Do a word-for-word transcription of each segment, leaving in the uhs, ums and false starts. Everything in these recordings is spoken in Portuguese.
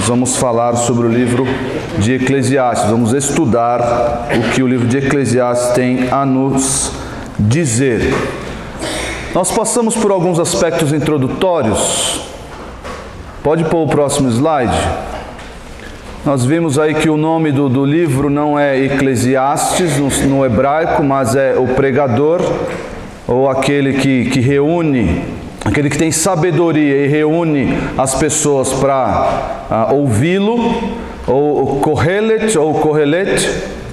nós vamos falar sobre o livro de Eclesiastes. Vamos estudar o que o livro de Eclesiastes tem a nos dizer. Nós passamos por alguns aspectos introdutórios. Pode pôr o próximo slide. Nós vimos aí que o nome do, do livro não é Eclesiastes no, no hebraico, mas é o pregador, ou aquele que, que reúne, aquele que tem sabedoria e reúne as pessoas para uh, ouvi-lo, ou Kohelet, ou Kohelet.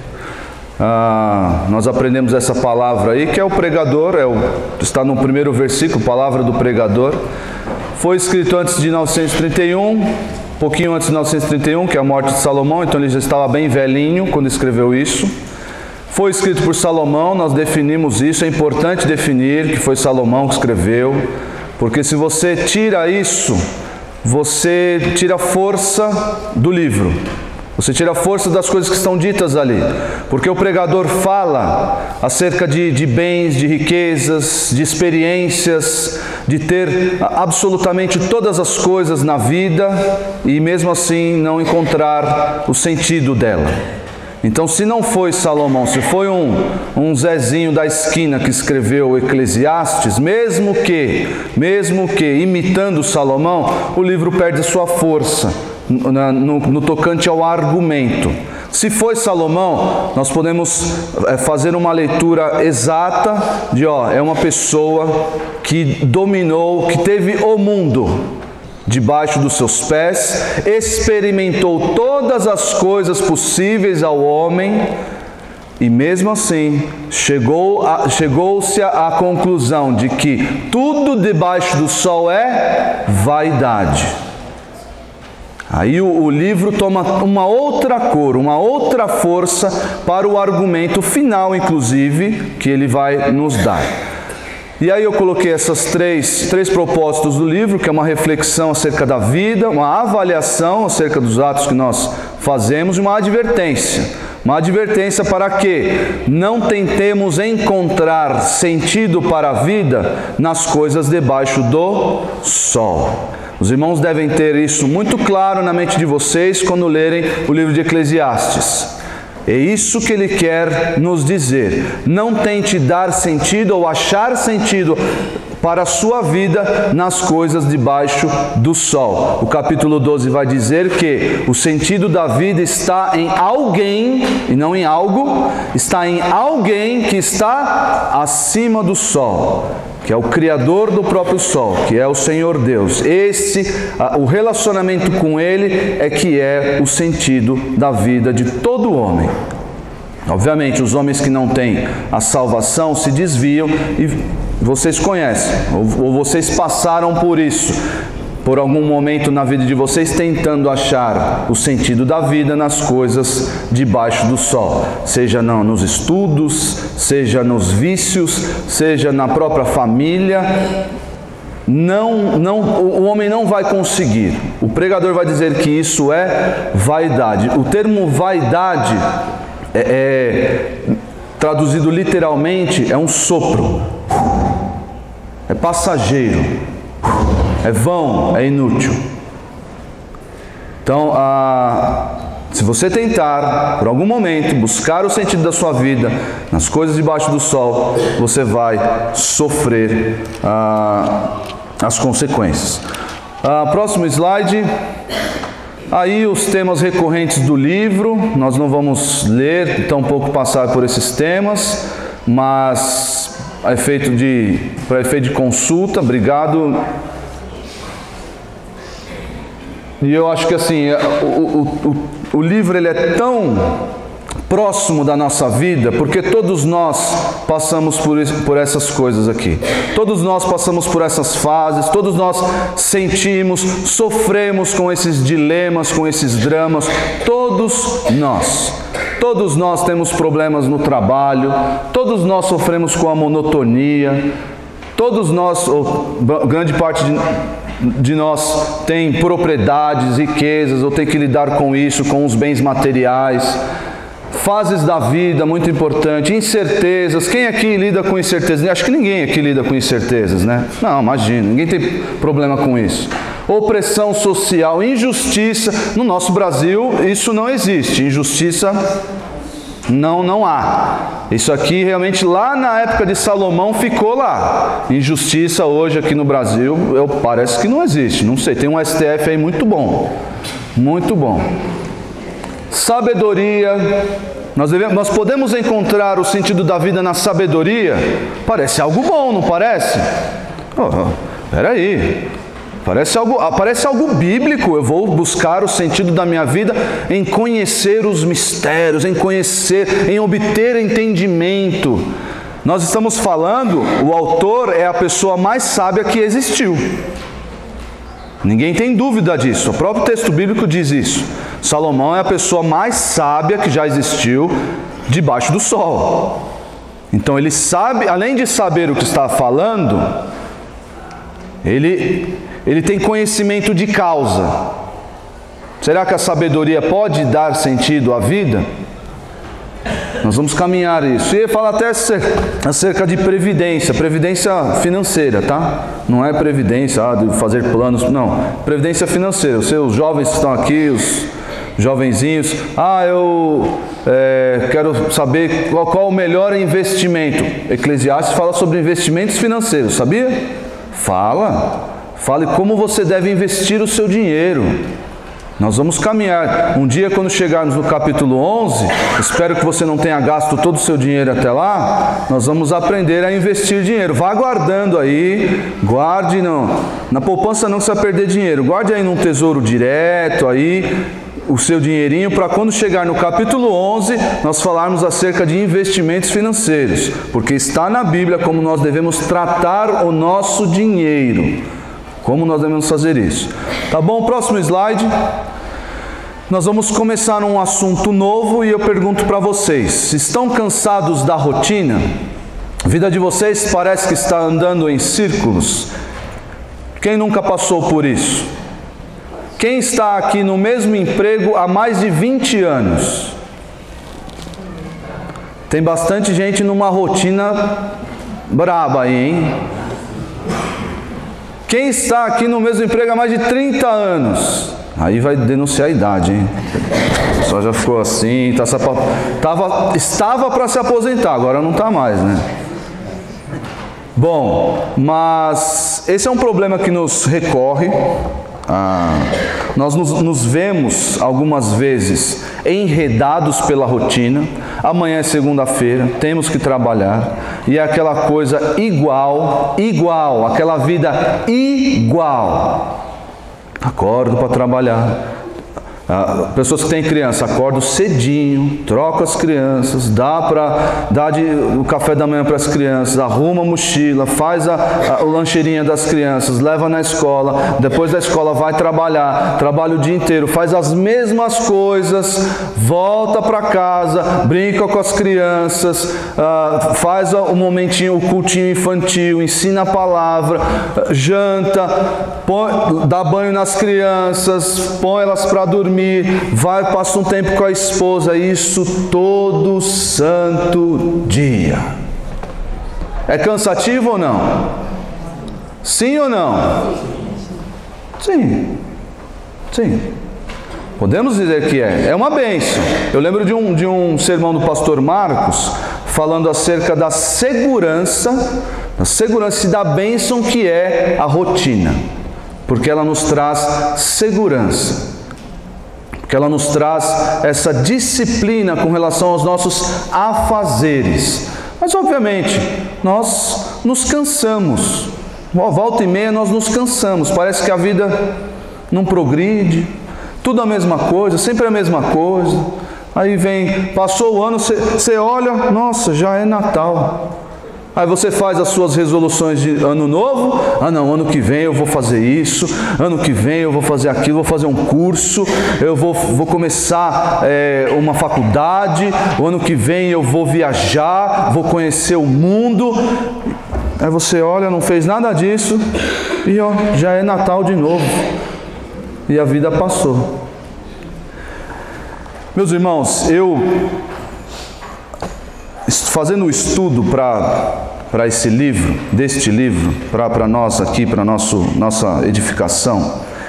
Uh, nós aprendemos essa palavra aí, que é o pregador, é o, está no primeiro versículo, palavra do pregador. Foi escrito antes de mil novecentos e trinta e um, um pouquinho antes de mil novecentos e trinta e um, que é a morte de Salomão, então ele já estava bem velhinho quando escreveu isso. Foi escrito por Salomão, nós definimos isso, é importante definir que foi Salomão que escreveu, porque se você tira isso, você tira a força do livro, você tira a força das coisas que estão ditas ali, porque o pregador fala acerca de, de bens, de riquezas, de experiências, de ter absolutamente todas as coisas na vida e mesmo assim não encontrar o sentido dela. Então, se não foi Salomão, se foi um, um Zezinho da esquina que escreveu Eclesiastes, mesmo que, mesmo que imitando Salomão, o livro perde sua força no, no, no tocante ao argumento. Se foi Salomão, nós podemos fazer uma leitura exata de, ó, é uma pessoa que dominou, que teve o mundo debaixo dos seus pés, experimentou todas as coisas possíveis ao homem e mesmo assim chegou a, chegou-se à conclusão de que tudo debaixo do sol é vaidade. Aí o, o livro toma uma outra cor, uma outra força para o argumento final, inclusive, que ele vai nos dar. E aí eu coloquei essas três, três propósitos do livro, que é uma reflexão acerca da vida, uma avaliação acerca dos atos que nós fazemos e uma advertência. Uma advertência para que não tentemos encontrar sentido para a vida nas coisas debaixo do sol. Os irmãos devem ter isso muito claro na mente de vocês quando lerem o livro de Eclesiastes. É isso que ele quer nos dizer. Não tente dar sentido ou achar sentido para a sua vida nas coisas debaixo do sol. O capítulo doze vai dizer que o sentido da vida está em alguém, e não em algo, está em alguém que está acima do sol, que é o Criador do próprio sol, que é o Senhor Deus. Esse, o relacionamento com Ele é que é o sentido da vida de todo homem. Obviamente, os homens que não têm a salvação se desviam e vocês conhecem, ou, ou vocês passaram por isso, por algum momento na vida de vocês, tentando achar o sentido da vida nas coisas debaixo do sol, seja não, nos estudos, seja nos vícios, seja na própria família. Não, não, o homem não vai conseguir. O pregador vai dizer que isso é vaidade. O termo vaidade é, é traduzido literalmente, é um sopro, é passageiro, é vão, é inútil. Então, ah, se você tentar, por algum momento, buscar o sentido da sua vida nas coisas debaixo do sol, você vai sofrer ah, as consequências. Ah, próximo slide. Aí os temas recorrentes do livro, nós não vamos ler, tampouco passar por esses temas, mas a efeito de, para efeito de consulta, obrigado. E eu acho que assim, o, o, o, o livro ele é tão próximo da nossa vida, porque todos nós passamos por, por essas coisas aqui. Todos nós passamos por essas fases, todos nós sentimos, sofremos com esses dilemas, com esses dramas, todos nós. Todos nós temos problemas no trabalho, todos nós sofremos com a monotonia, todos nós, ou grande parte de de nós tem propriedades, riquezas, ou tem que lidar com isso, com os bens materiais, fases da vida muito importante, incertezas. Quem aqui lida com incertezas? Acho que ninguém aqui lida com incertezas, né? Não, imagina, ninguém tem problema com isso. opressão social, injustiça. No nosso Brasil isso não existe, injustiça não, não há. Isso aqui realmente lá na época de Salomão ficou lá. Injustiça hoje aqui no Brasil, eu, parece que não existe, não sei, tem um S T F aí muito bom, muito bom. Sabedoria, nós, devemos, nós podemos encontrar o sentido da vida na sabedoria? Parece algo bom, não parece? Oh, peraí, parece algo, parece algo bíblico. Eu vou buscar o sentido da minha vida em conhecer os mistérios, em conhecer, em obter entendimento. Nós estamos falando, o autor é a pessoa mais sábia que existiu. Ninguém tem dúvida disso, o próprio texto bíblico diz isso. Salomão é a pessoa mais sábia que já existiu debaixo do sol. Então ele sabe, além de saber o que está falando, ele, ele tem conhecimento de causa. Será que a sabedoria pode dar sentido à vida? Nós vamos caminhar isso. E ele fala até acerca de previdência, previdência financeira, tá? Não é previdência, ah, de fazer planos, não. Previdência financeira. Os seus jovens que estão aqui, os jovenzinhos, ah, eu é, quero saber qual, qual o melhor investimento. Eclesiastes fala sobre investimentos financeiros, sabia? Fala. Fale como você deve investir o seu dinheiro. Nós vamos caminhar. Um dia, quando chegarmos no capítulo onze, espero que você não tenha gasto todo o seu dinheiro até lá, nós vamos aprender a investir dinheiro. Vá guardando aí, guarde não, na poupança não, que você vai perder dinheiro. Guarde aí num tesouro direto aí o seu dinheirinho, para quando chegar no capítulo onze, nós falarmos acerca de investimentos financeiros, porque está na Bíblia como nós devemos tratar o nosso dinheiro. Como nós devemos fazer isso? Tá bom? Próximo slide. Nós vamos começar um assunto novo e eu pergunto para vocês: estão cansados da rotina? A vida de vocês parece que está andando em círculos? Quem nunca passou por isso? Quem está aqui no mesmo emprego há mais de vinte anos? Tem bastante gente numa rotina braba aí, hein? Quem está aqui no mesmo emprego há mais de trinta anos? Aí vai denunciar a idade, hein? Só já ficou assim, tá se ap... Tava... estava para se aposentar, agora não está mais, né? Bom, mas esse é um problema que nos recorre. Ah, nós nos, nos vemos algumas vezes enredados pela rotina. Amanhã é segunda-feira, temos que trabalhar, e é aquela coisa igual, igual, aquela vida igual. Acordo para trabalhar. Ah, pessoas que têm criança, acordam cedinho, troca as crianças, dá para dá de, o café da manhã para as crianças, arruma a mochila, faz a, a, a lancheirinha das crianças, leva na escola, depois da escola vai trabalhar, trabalha o dia inteiro, faz as mesmas coisas, volta para casa, brinca com as crianças, ah, faz o momentinho, o cultinho infantil, ensina a palavra, janta, põe, dá banho nas crianças, põe elas para dormir, vai, passa um tempo com a esposa, isso todo santo dia. É cansativo ou não? Sim ou não? Sim. Sim. Podemos dizer que é. É uma bênção. Eu lembro de um, de um sermão do pastor Marcos, falando acerca da segurança, da segurança e da bênção que é a rotina. Porque ela nos traz segurança. Que ela nos traz essa disciplina com relação aos nossos afazeres. Mas obviamente, nós nos cansamos. Volta e meia nós nos cansamos. Parece que a vida não progride. Tudo a mesma coisa, sempre a mesma coisa. Aí vem, passou o ano, você olha, nossa, já é Natal. Aí você faz as suas resoluções de ano novo. Ah não, ano que vem eu vou fazer isso, ano que vem eu vou fazer aquilo, vou fazer um curso, eu vou, vou começar é, uma faculdade, o ano que vem eu vou viajar, vou conhecer o mundo. Aí você olha, não fez nada disso e ó, já é Natal de novo. E a vida passou. Meus irmãos, eu... fazendo o estudo para esse livro, deste livro, para nós aqui, para nossa edificação,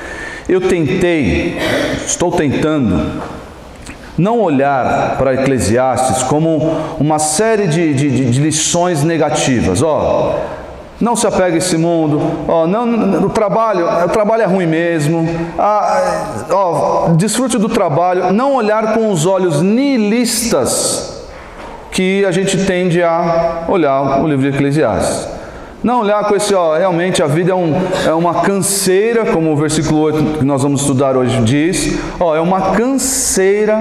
Eu tentei, estou tentando, não olhar para Eclesiastes como uma série de, de, de lições negativas. Ó, não se apegue a esse mundo. Ó, não, não, o trabalho, o trabalho é ruim mesmo. Ah, ó, desfrute do trabalho. Não olhar com os olhos nihilistas que a gente tende a olhar o livro de Eclesiastes. Não olhar com esse, ó, realmente a vida é, um, é uma canseira, como o versículo oito que nós vamos estudar hoje diz. Ó, é uma canseira.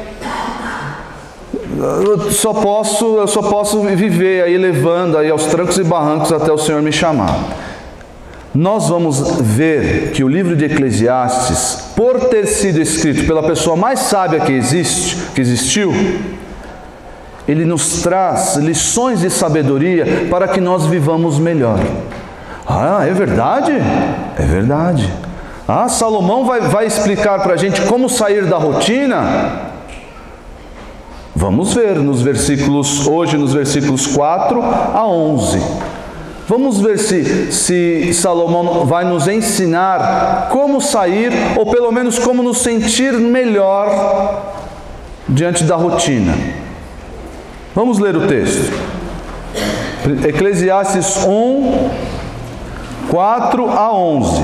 Eu só posso, eu só posso viver aí levando aí aos trancos e barrancos até o Senhor me chamar. Nós vamos ver que o livro de Eclesiastes, por ter sido escrito pela pessoa mais sábia que existe, que existiu, ele nos traz lições de sabedoria para que nós vivamos melhor. Ah, é verdade? É verdade. Ah, Salomão vai, vai explicar para a gente como sair da rotina? Vamos ver nos versículos, hoje nos versículos quatro a onze. Vamos ver se, se Salomão vai nos ensinar como sair, ou pelo menos como nos sentir melhor diante da rotina. Vamos ler o texto. Eclesiastes um, quatro a onze.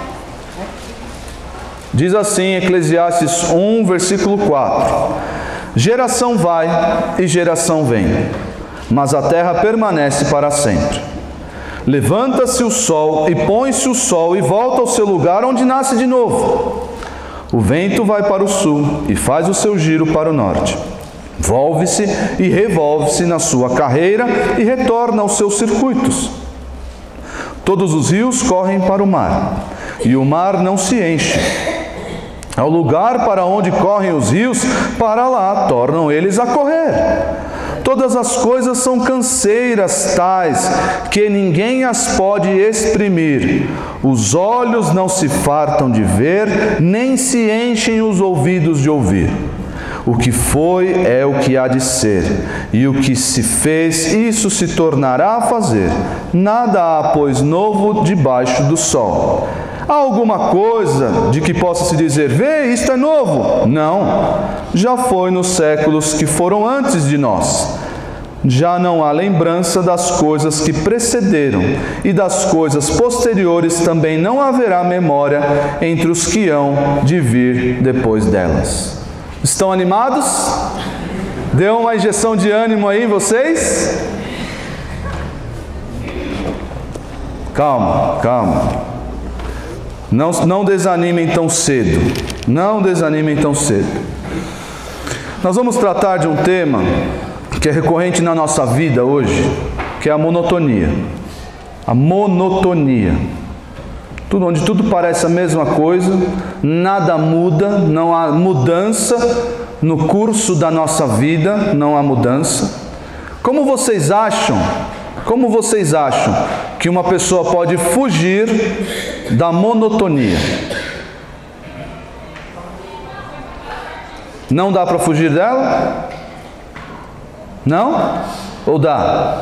Diz assim, Eclesiastes um, versículo quatro. Geração vai e geração vem, mas a terra permanece para sempre. Levanta-se o sol e põe-se o sol e volta ao seu lugar onde nasce de novo. O vento vai para o sul e faz o seu giro para o norte. Volve-se e revolve-se na sua carreira e retorna aos seus circuitos. Todos os rios correm para o mar, e o mar não se enche. Ao lugar para onde correm os rios, para lá tornam eles a correr. Todas as coisas são canseiras tais, que ninguém as pode exprimir. Os olhos não se fartam de ver, nem se enchem os ouvidos de ouvir. O que foi é o que há de ser, e o que se fez, isso se tornará a fazer. Nada há, pois, novo debaixo do sol. Há alguma coisa de que possa se dizer, vê, isto é novo? Não, já foi nos séculos que foram antes de nós. Já não há lembrança das coisas que precederam, e das coisas posteriores também não haverá memória entre os que hão de vir depois delas. Estão animados? Deu uma injeção de ânimo aí em vocês? Calma, calma. Não, não desanimem tão cedo. Não desanimem tão cedo. Nós vamos tratar de um tema que é recorrente na nossa vida hoje, que é a monotonia. A monotonia. Tudo, onde tudo parece a mesma coisa, nada muda, não há mudança no curso da nossa vida, não há mudança. Como vocês acham, como vocês acham que uma pessoa pode fugir da monotonia? Não dá para fugir dela? Não? Ou dá?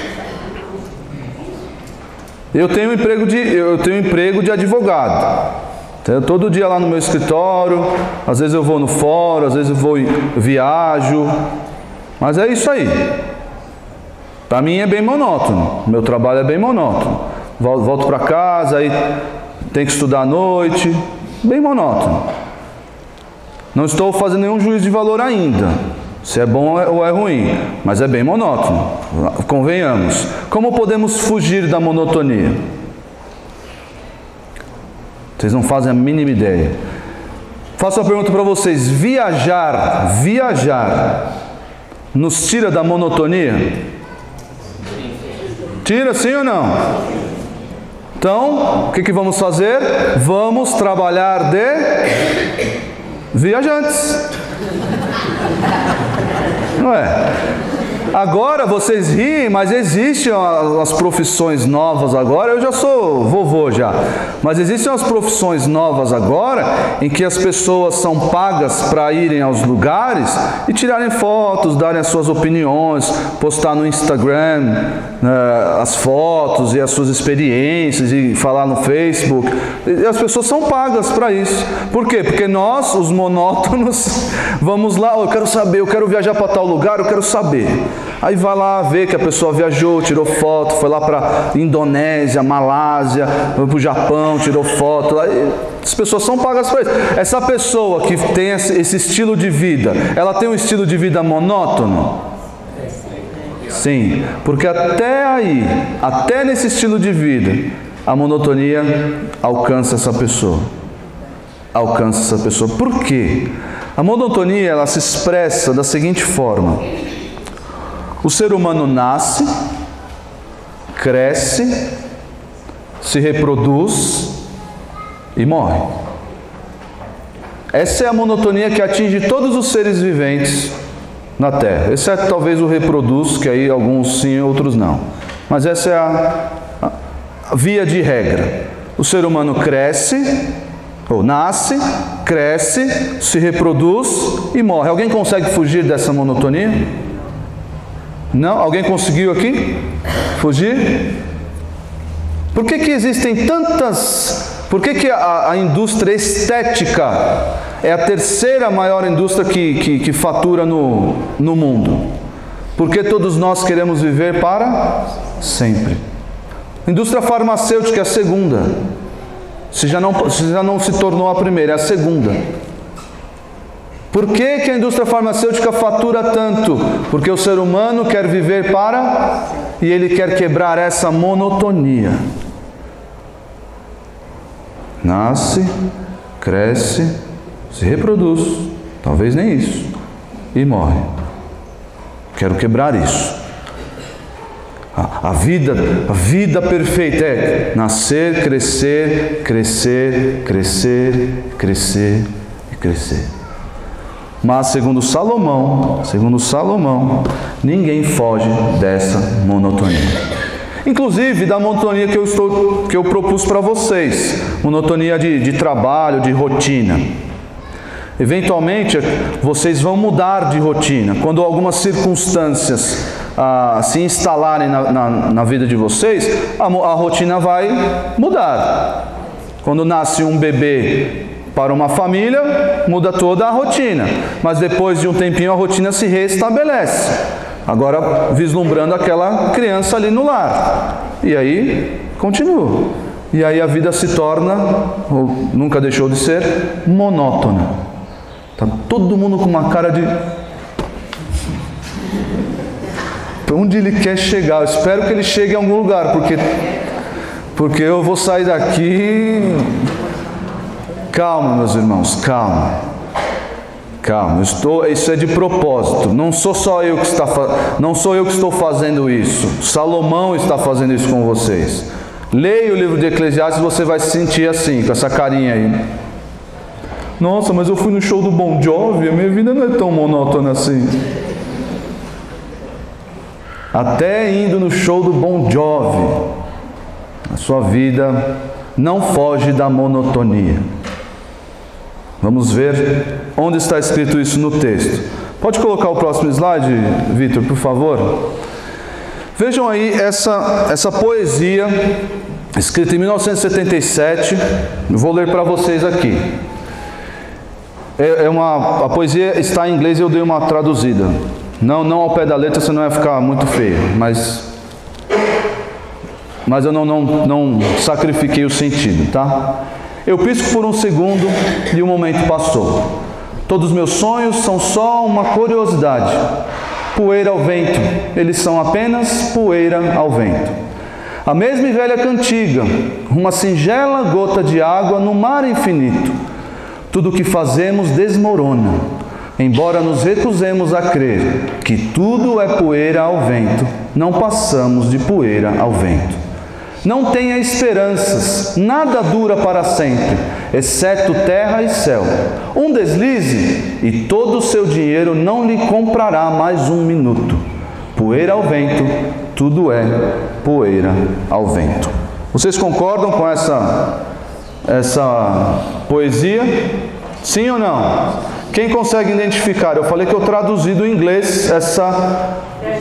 Eu tenho um emprego de, eu tenho um emprego de advogado. Então, todo dia lá no meu escritório, às vezes eu vou no fórum, às vezes eu vou viajo. Mas é isso aí. Para mim é bem monótono. Meu trabalho é bem monótono. Volto para casa, aí tem que estudar à noite. Bem monótono. Não estou fazendo nenhum juízo de valor ainda, se é bom ou é ruim, mas é bem monótono, convenhamos. Como podemos fugir da monotonia? Vocês não fazem a mínima ideia. Faço uma pergunta para vocês: viajar, viajar, nos tira da monotonia? Tira sim ou não? Então, o que, que vamos fazer? Vamos trabalhar de viajantes. Não é? Agora vocês riem, mas existem as profissões novas agora. Eu já sou vovô já, mas existem as profissões novas agora em que as pessoas são pagas para irem aos lugares e tirarem fotos, darem as suas opiniões, postar no Instagram, né, as fotos e as suas experiências e falar no Facebook. E as pessoas são pagas para isso. Por quê? Porque nós, os monótonos, vamos lá, oh, eu quero saber, eu quero viajar para tal lugar, eu quero saber. Aí vai lá ver que a pessoa viajou, tirou foto, foi lá para Indonésia, Malásia, foi para o Japão, tirou foto. Aí, as pessoas são pagas para isso. Essa pessoa que tem esse estilo de vida, ela tem um estilo de vida monótono? Sim, porque até aí, até nesse estilo de vida, a monotonia alcança essa pessoa. Alcança essa pessoa. Por quê? A monotonia, ela se expressa da seguinte forma: o ser humano nasce, cresce, se reproduz e morre. Essa é a monotonia que atinge todos os seres viventes na Terra, exceto talvez o reproduz, que aí alguns sim, outros não. Mas essa é a, a, a via de regra. O ser humano cresce, ou nasce, cresce, se reproduz e morre. Alguém consegue fugir dessa monotonia? Não? Alguém conseguiu aqui fugir? Por que que existem tantas... Por que que a, a indústria estética é a terceira maior indústria que, que, que fatura no, no mundo? Porque todos nós queremos viver para sempre. A indústria farmacêutica é a segunda. Se já não, se já não se tornou a primeira, é a segunda. Por que que a indústria farmacêutica fatura tanto? Porque o ser humano quer viver para... e ele quer quebrar essa monotonia. Nasce, cresce, se reproduz, talvez nem isso, e morre. Quero quebrar isso. A, a vida, a vida perfeita é nascer, crescer, crescer, crescer, crescer e crescer. Mas segundo Salomão, segundo Salomão, ninguém foge dessa monotonia. Inclusive da monotonia que eu, estou, que eu propus para vocês, monotonia de, de trabalho, de rotina. Eventualmente vocês vão mudar de rotina, quando algumas circunstâncias ah, se instalarem na, na, na vida de vocês, a, a rotina vai mudar. Quando nasce um bebê para uma família, muda toda a rotina, mas depois de um tempinho a rotina se restabelece. Agora vislumbrando aquela criança ali no lar. E aí continua. E aí a vida se torna, ou nunca deixou de ser, monótona. Está todo mundo com uma cara de... para onde ele quer chegar? Eu espero que ele chegue em algum lugar, porque, porque eu vou sair daqui... Calma, meus irmãos, calma. Calma, eu estou, isso é de propósito. Não sou só eu que está, não sou eu que estou fazendo isso. Salomão está fazendo isso com vocês. Leia o livro de Eclesiastes e você vai se sentir assim, com essa carinha aí. Nossa, mas eu fui no show do Bon Jovi, a minha vida não é tão monótona assim. Até indo no show do Bon Jovi, a sua vida não foge da monotonia. Vamos ver onde está escrito isso no texto. Pode colocar o próximo slide, Vitor, por favor? Vejam aí essa, essa poesia, escrita em mil novecentos e setenta e sete. Eu vou ler para vocês aqui. É, é uma, a poesia está em inglês e eu dei uma traduzida. Não, não ao pé da letra, senão vai ficar muito feio. Mas, mas eu não, não, não sacrifiquei o sentido, tá? Eu pisco por um segundo e o momento passou. Todos os meus sonhos são só uma curiosidade. Poeira ao vento, eles são apenas poeira ao vento. A mesma e velha cantiga, uma singela gota de água no mar infinito. Tudo o que fazemos desmorona, embora nos recusemos a crer que tudo é poeira ao vento, não passamos de poeira ao vento. Não tenha esperanças, nada dura para sempre, exceto terra e céu. Um deslize e todo o seu dinheiro não lhe comprará mais um minuto. poeira ao vento, tudo é poeira ao vento. Vocês concordam com essa, essa poesia? Sim ou não? Quem consegue identificar? Eu falei que eu traduzi do inglês essa...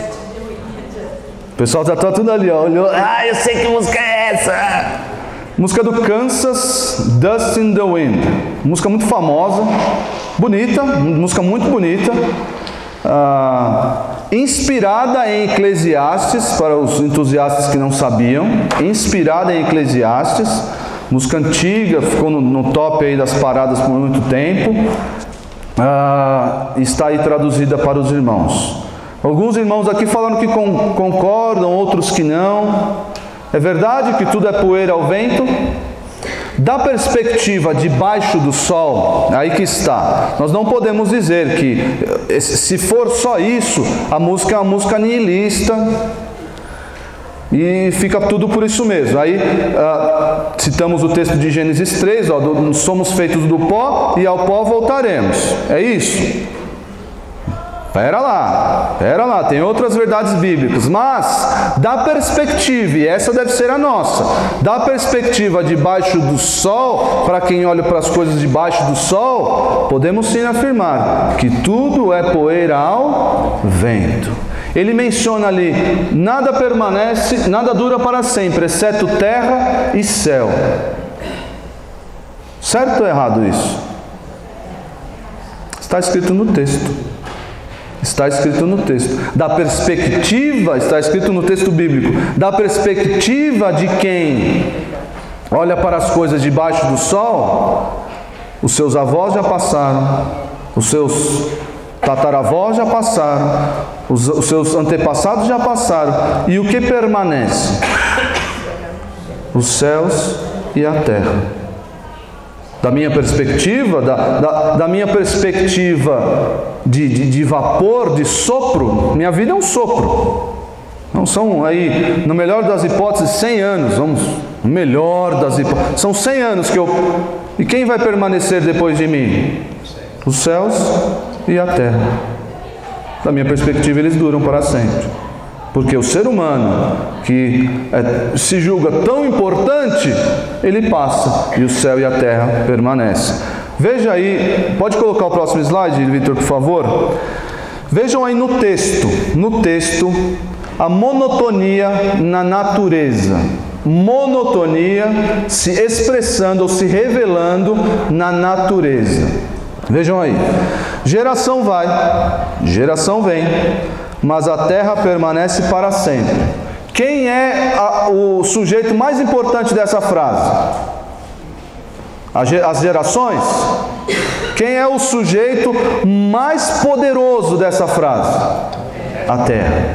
O pessoal já está tudo ali, ó. Olhou. Ah, eu sei que música é essa! Música do Kansas, Dust in the Wind. Música muito famosa, bonita, música muito bonita. Ah, inspirada em Eclesiastes, para os entusiastas que não sabiam. Inspirada em Eclesiastes. Música antiga, ficou no, no top aí das paradas por muito tempo. Ah, está aí traduzida para os irmãos. Alguns irmãos aqui falaram que com, concordam, outros que não. É verdade que tudo é poeira ao vento? Da perspectiva debaixo do sol, aí que está. Nós não podemos dizer que, se for só isso, a música é uma música nihilista e fica tudo por isso mesmo. Aí ah, citamos o texto de Gênesis três, ó, do, somos feitos do pó e ao pó voltaremos. É isso? Pera lá, pera lá, tem outras verdades bíblicas, mas da perspectiva, e essa deve ser a nossa, da perspectiva debaixo do sol, para quem olha para as coisas debaixo do sol, podemos sim afirmar que tudo é poeira ao vento. Ele menciona ali, nada permanece, nada dura para sempre, exceto terra e céu. Certo ou errado isso? Está escrito no texto. Está escrito no texto. Da perspectiva, está escrito no texto bíblico, da perspectiva de quem olha para as coisas debaixo do sol, os seus avós já passaram, os seus tataravós já passaram, os, os seus antepassados já passaram, e o que permanece? Os céus e a terra. Da minha perspectiva, da, da, da minha perspectiva de, de, de vapor, de sopro, minha vida é um sopro. Não são aí, no melhor das hipóteses, cem anos, vamos, no melhor das hipóteses, são cem anos que eu... E quem vai permanecer depois de mim? Os céus e a terra. Da minha perspectiva, eles duram para sempre. Porque o ser humano que é, se julga tão importante, ele passa e o céu e a terra permanecem. Veja aí, pode colocar o próximo slide, Vitor, por favor? Vejam aí no texto, no texto, a monotonia na natureza. Monotonia se expressando ou se revelando na natureza. Vejam aí, geração vai, geração vem, mas a terra permanece para sempre. Quem é a, o sujeito mais importante dessa frase? As gerações? Quem é o sujeito mais poderoso dessa frase? A terra.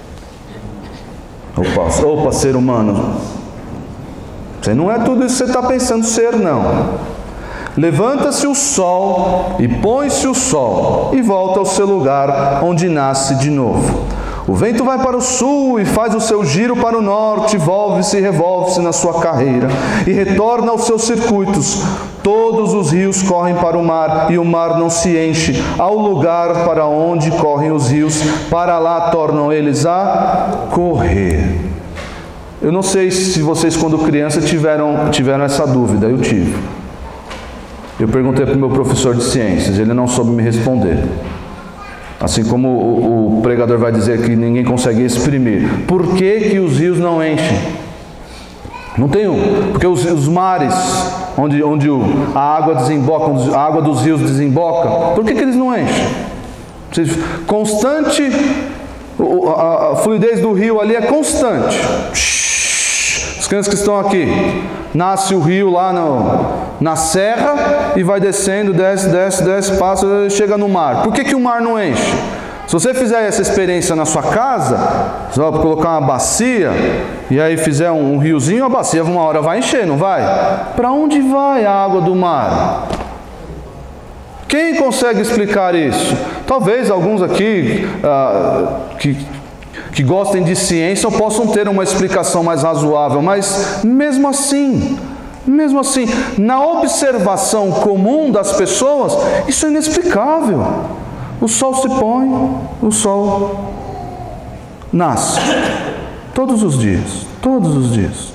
Opa, opa, ser humano. Você não é tudo isso que você está pensando ser, não. Levanta-se o sol e põe-se o sol e volta ao seu lugar onde nasce de novo. O vento vai para o sul e faz o seu giro para o norte, volve-se e revolve-se na sua carreira e retorna aos seus circuitos. Todos os rios correm para o mar e o mar não se enche. Ao lugar para onde correm os rios, para lá tornam eles a correr. Eu não sei se vocês quando criança tiveram, tiveram essa dúvida, eu tive. Eu perguntei para o meu professor de ciências, ele não soube me responder. Assim como o, o pregador vai dizer que ninguém consegue exprimir. Por que que os rios não enchem? Não tem um. Porque os, os mares, onde, onde o, a água desemboca, onde a água dos rios desemboca, por que que eles não enchem? Constante, a, a fluidez do rio ali é constante. As crianças que estão aqui, nasce o rio lá no, na serra e vai descendo, desce, desce, desce, passa, chega no mar. Por que que o mar não enche? Se você fizer essa experiência na sua casa, você vai colocar uma bacia e aí fizer um, um riozinho, a bacia uma hora vai encher, não vai? Para onde vai a água do mar? Quem consegue explicar isso? Talvez alguns aqui ah, que... que gostem de ciência possam ter uma explicação mais razoável, mas mesmo assim, mesmo assim, na observação comum das pessoas, isso é inexplicável. O sol se põe, o sol nasce. Todos os dias, todos os dias.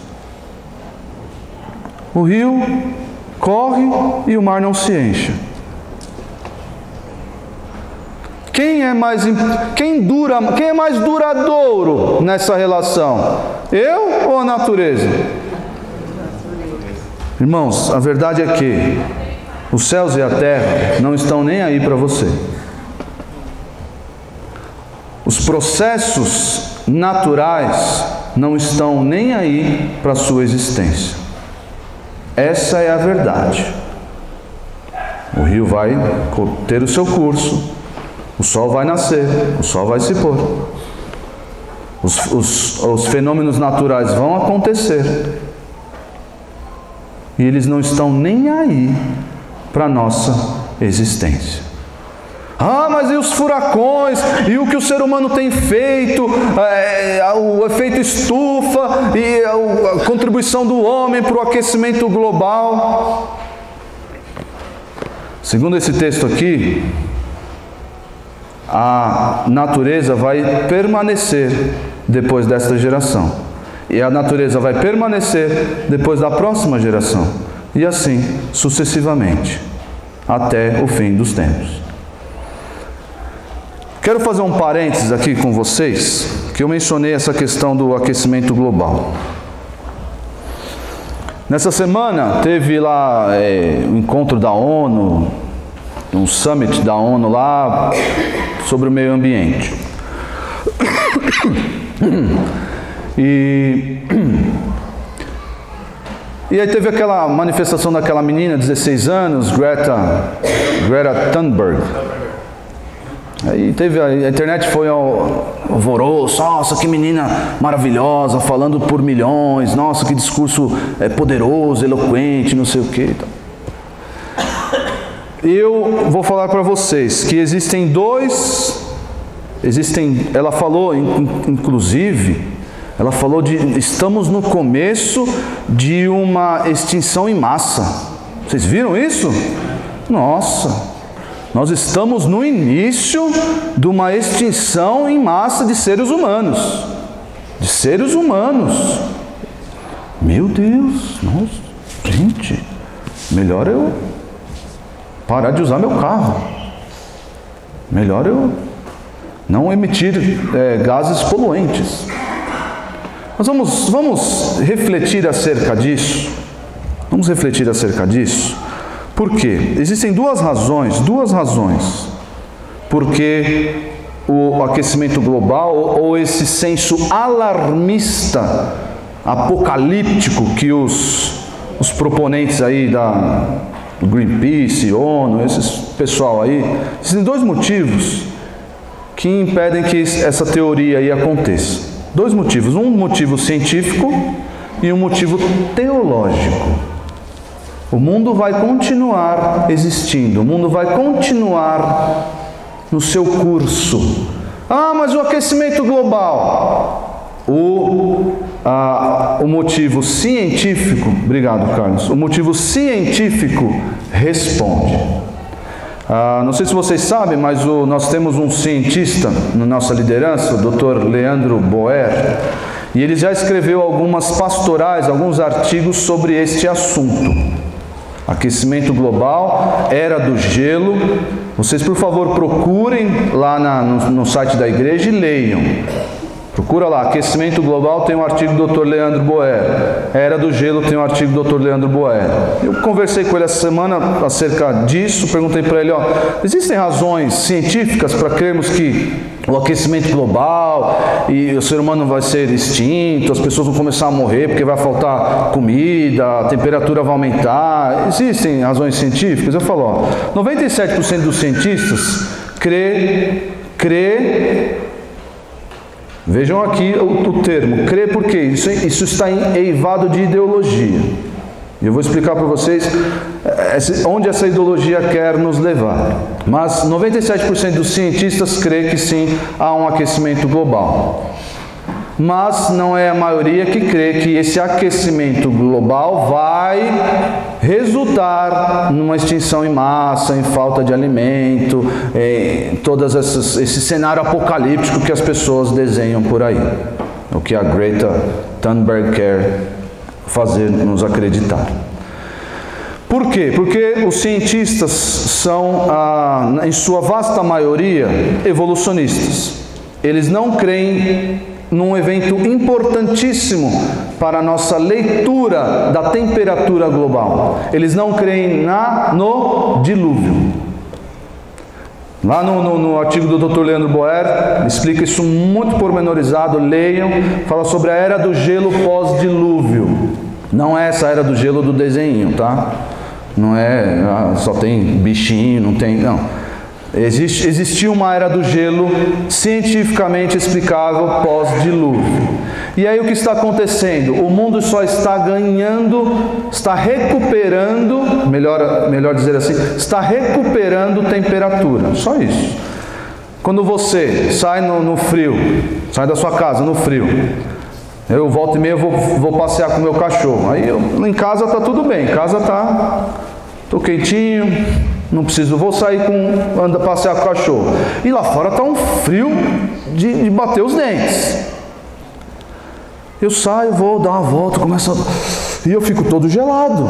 O rio corre e o mar não se enche. Quem é mais, quem dura, quem é mais duradouro nessa relação? Eu ou a natureza? Irmãos, a verdade é que os céus e a terra não estão nem aí para você. Os processos naturais não estão nem aí para a sua existência. Essa é a verdade. O rio vai ter o seu curso, o sol vai nascer, o sol vai se pôr. Os, os, os fenômenos naturais vão acontecer. E eles não estão nem aí para a nossa existência. Ah, mas e os furacões? E o que o ser humano tem feito? É, o efeito estufa e a, a contribuição do homem para o aquecimento global. Segundo esse texto aqui, a natureza vai permanecer depois desta geração. E a natureza vai permanecer depois da próxima geração. E assim, sucessivamente, até o fim dos tempos. Quero fazer um parênteses aqui com vocês, que eu mencionei essa questão do aquecimento global. Nessa semana teve lá é, o encontro da ONU, um summit da ONU lá sobre o meio ambiente. E, e aí teve aquela manifestação daquela menina, dezesseis anos, Greta, Greta Thunberg. Aí teve, a internet foi ao alvoroço, nossa, que menina maravilhosa, falando por milhões, nossa, que discurso é, poderoso, eloquente, não sei o que. Eu vou falar para vocês que existem dois, existem, ela falou, inclusive, ela falou de, estamos no começo de uma extinção em massa. Vocês viram isso? Nossa! Nós estamos no início de uma extinção em massa de seres humanos. De seres humanos. Meu Deus, nossa, gente, melhor eu parar de usar meu carro. Melhor eu não emitir é, gases poluentes. Mas vamos, vamos refletir acerca disso. Vamos refletir acerca disso. Por quê? Existem duas razões, duas razões, porque o aquecimento global ou esse senso alarmista, apocalíptico que os, os proponentes aí da Greenpeace, ONU, esses pessoal aí, existem dois motivos que impedem que essa teoria aí aconteça. Dois motivos, um motivo científico e um motivo teológico. O mundo vai continuar existindo, o mundo vai continuar no seu curso. Ah, mas o aquecimento global. O, a, o motivo científico, obrigado Carlos, o motivo científico responde. Ah, não sei se vocês sabem, mas o, nós temos um cientista na nossa liderança, o doutor Leandro Boer, e ele já escreveu algumas pastorais, alguns artigos sobre este assunto. Aquecimento global, era do gelo. Vocês, por favor, procurem lá na, no, no site da igreja e leiam. Procura lá, aquecimento global, tem um artigo do doutor Leandro Boer. Era do gelo, tem um artigo do doutor Leandro Boer. Eu conversei com ele essa semana acerca disso, perguntei para ele, ó, existem razões científicas para crermos que o aquecimento global e o ser humano vai ser extinto, as pessoas vão começar a morrer porque vai faltar comida, a temperatura vai aumentar? Existem razões científicas? Eu falo, ó, noventa e sete por cento dos cientistas crê, crê, vejam aqui o, o termo, crê porque isso, isso está eivado de ideologia. E eu vou explicar para vocês onde essa ideologia quer nos levar. Mas noventa e sete por cento dos cientistas crê que sim, há um aquecimento global. Mas não é a maioria que crê que esse aquecimento global vai resultar numa extinção em massa, em falta de alimento, em todos esses, esse cenário apocalíptico que as pessoas desenham por aí. O que a Greta Thunberg quer fazer nos acreditar. Por quê? Porque os cientistas são, ah, em sua vasta maioria, evolucionistas. Eles não creem num evento importantíssimo para a nossa leitura da temperatura global. Eles não creem na, no dilúvio. Lá no, no, no artigo do doutor Leandro Boer, explica isso muito pormenorizado, leiam, fala sobre a era do gelo pós-dilúvio. Não é essa era do gelo do desenho, tá? Não é, ah, só tem bichinho, não tem, não. Existe, existia uma era do gelo cientificamente explicável pós-dilúvio. E aí o que está acontecendo? O mundo só está ganhando, está recuperando, melhor, melhor dizer assim, está recuperando temperatura, só isso. Quando você sai no, no frio, sai da sua casa no frio, eu volto e meia vou, vou passear com o meu cachorro, aí eu, em casa está tudo bem, em casa está, estou quentinho, não preciso, vou sair com, anda passear com o cachorro. E lá fora está um frio de, de bater os dentes. Eu saio, vou dar uma volta, começo a... e eu fico todo gelado.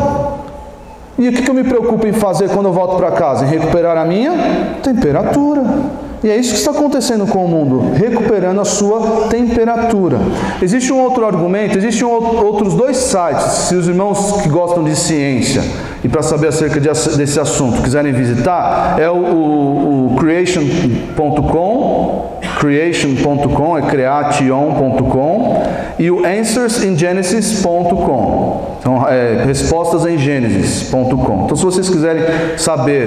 E o que, que eu me preocupo em fazer quando eu volto para casa? Em recuperar a minha temperatura. E é isso que está acontecendo com o mundo, recuperando a sua temperatura. Existe um outro argumento, existem outros dois sites, se os irmãos que gostam de ciência e para saber acerca de, desse assunto quiserem visitar, é o, o, o creation ponto com, creation ponto com, é creation ponto com, e o answers in genesis ponto com. Então, é, respostas em Gênesis ponto com. Então, se vocês quiserem saber,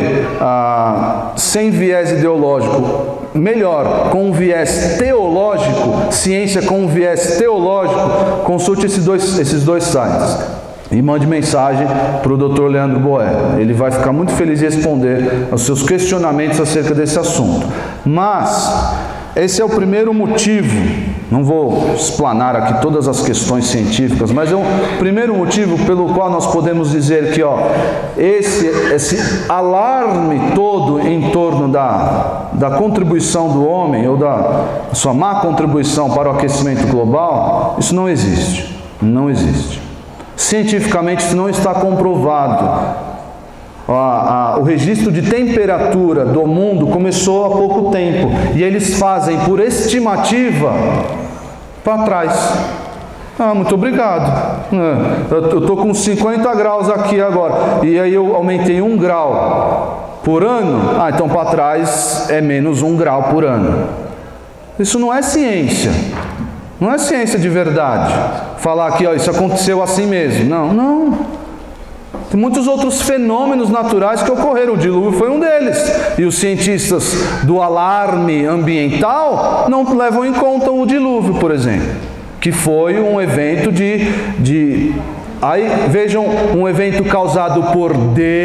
ah, sem viés ideológico, melhor, com um viés teológico, ciência com um viés teológico, consulte esses dois, esses dois sites. E mande mensagem para o doutor Leandro Boer. Ele vai ficar muito feliz em responder aos seus questionamentos acerca desse assunto. Mas, esse é o primeiro motivo. Não vou explanar aqui todas as questões científicas, mas é o primeiro motivo pelo qual nós podemos dizer que ó, esse, esse alarme todo em torno da, da contribuição do homem, ou da sua má contribuição para o aquecimento global, isso não existe. Não existe. Cientificamente isso não está comprovado. A, a, o registro de temperatura do mundo começou há pouco tempo e eles fazem por estimativa para trás. Ah, muito obrigado. Eu estou com cinquenta graus aqui agora e aí eu aumentei um grau por ano. Ah, então para trás é menos um grau por ano. Isso não é ciência. Não é ciência de verdade. Falar que ó, isso aconteceu assim mesmo. Não, não. Tem muitos outros fenômenos naturais que ocorreram. O dilúvio foi um deles. E os cientistas do alarme ambiental não levam em conta o dilúvio, por exemplo. Que foi um evento de... de aí vejam, um evento causado por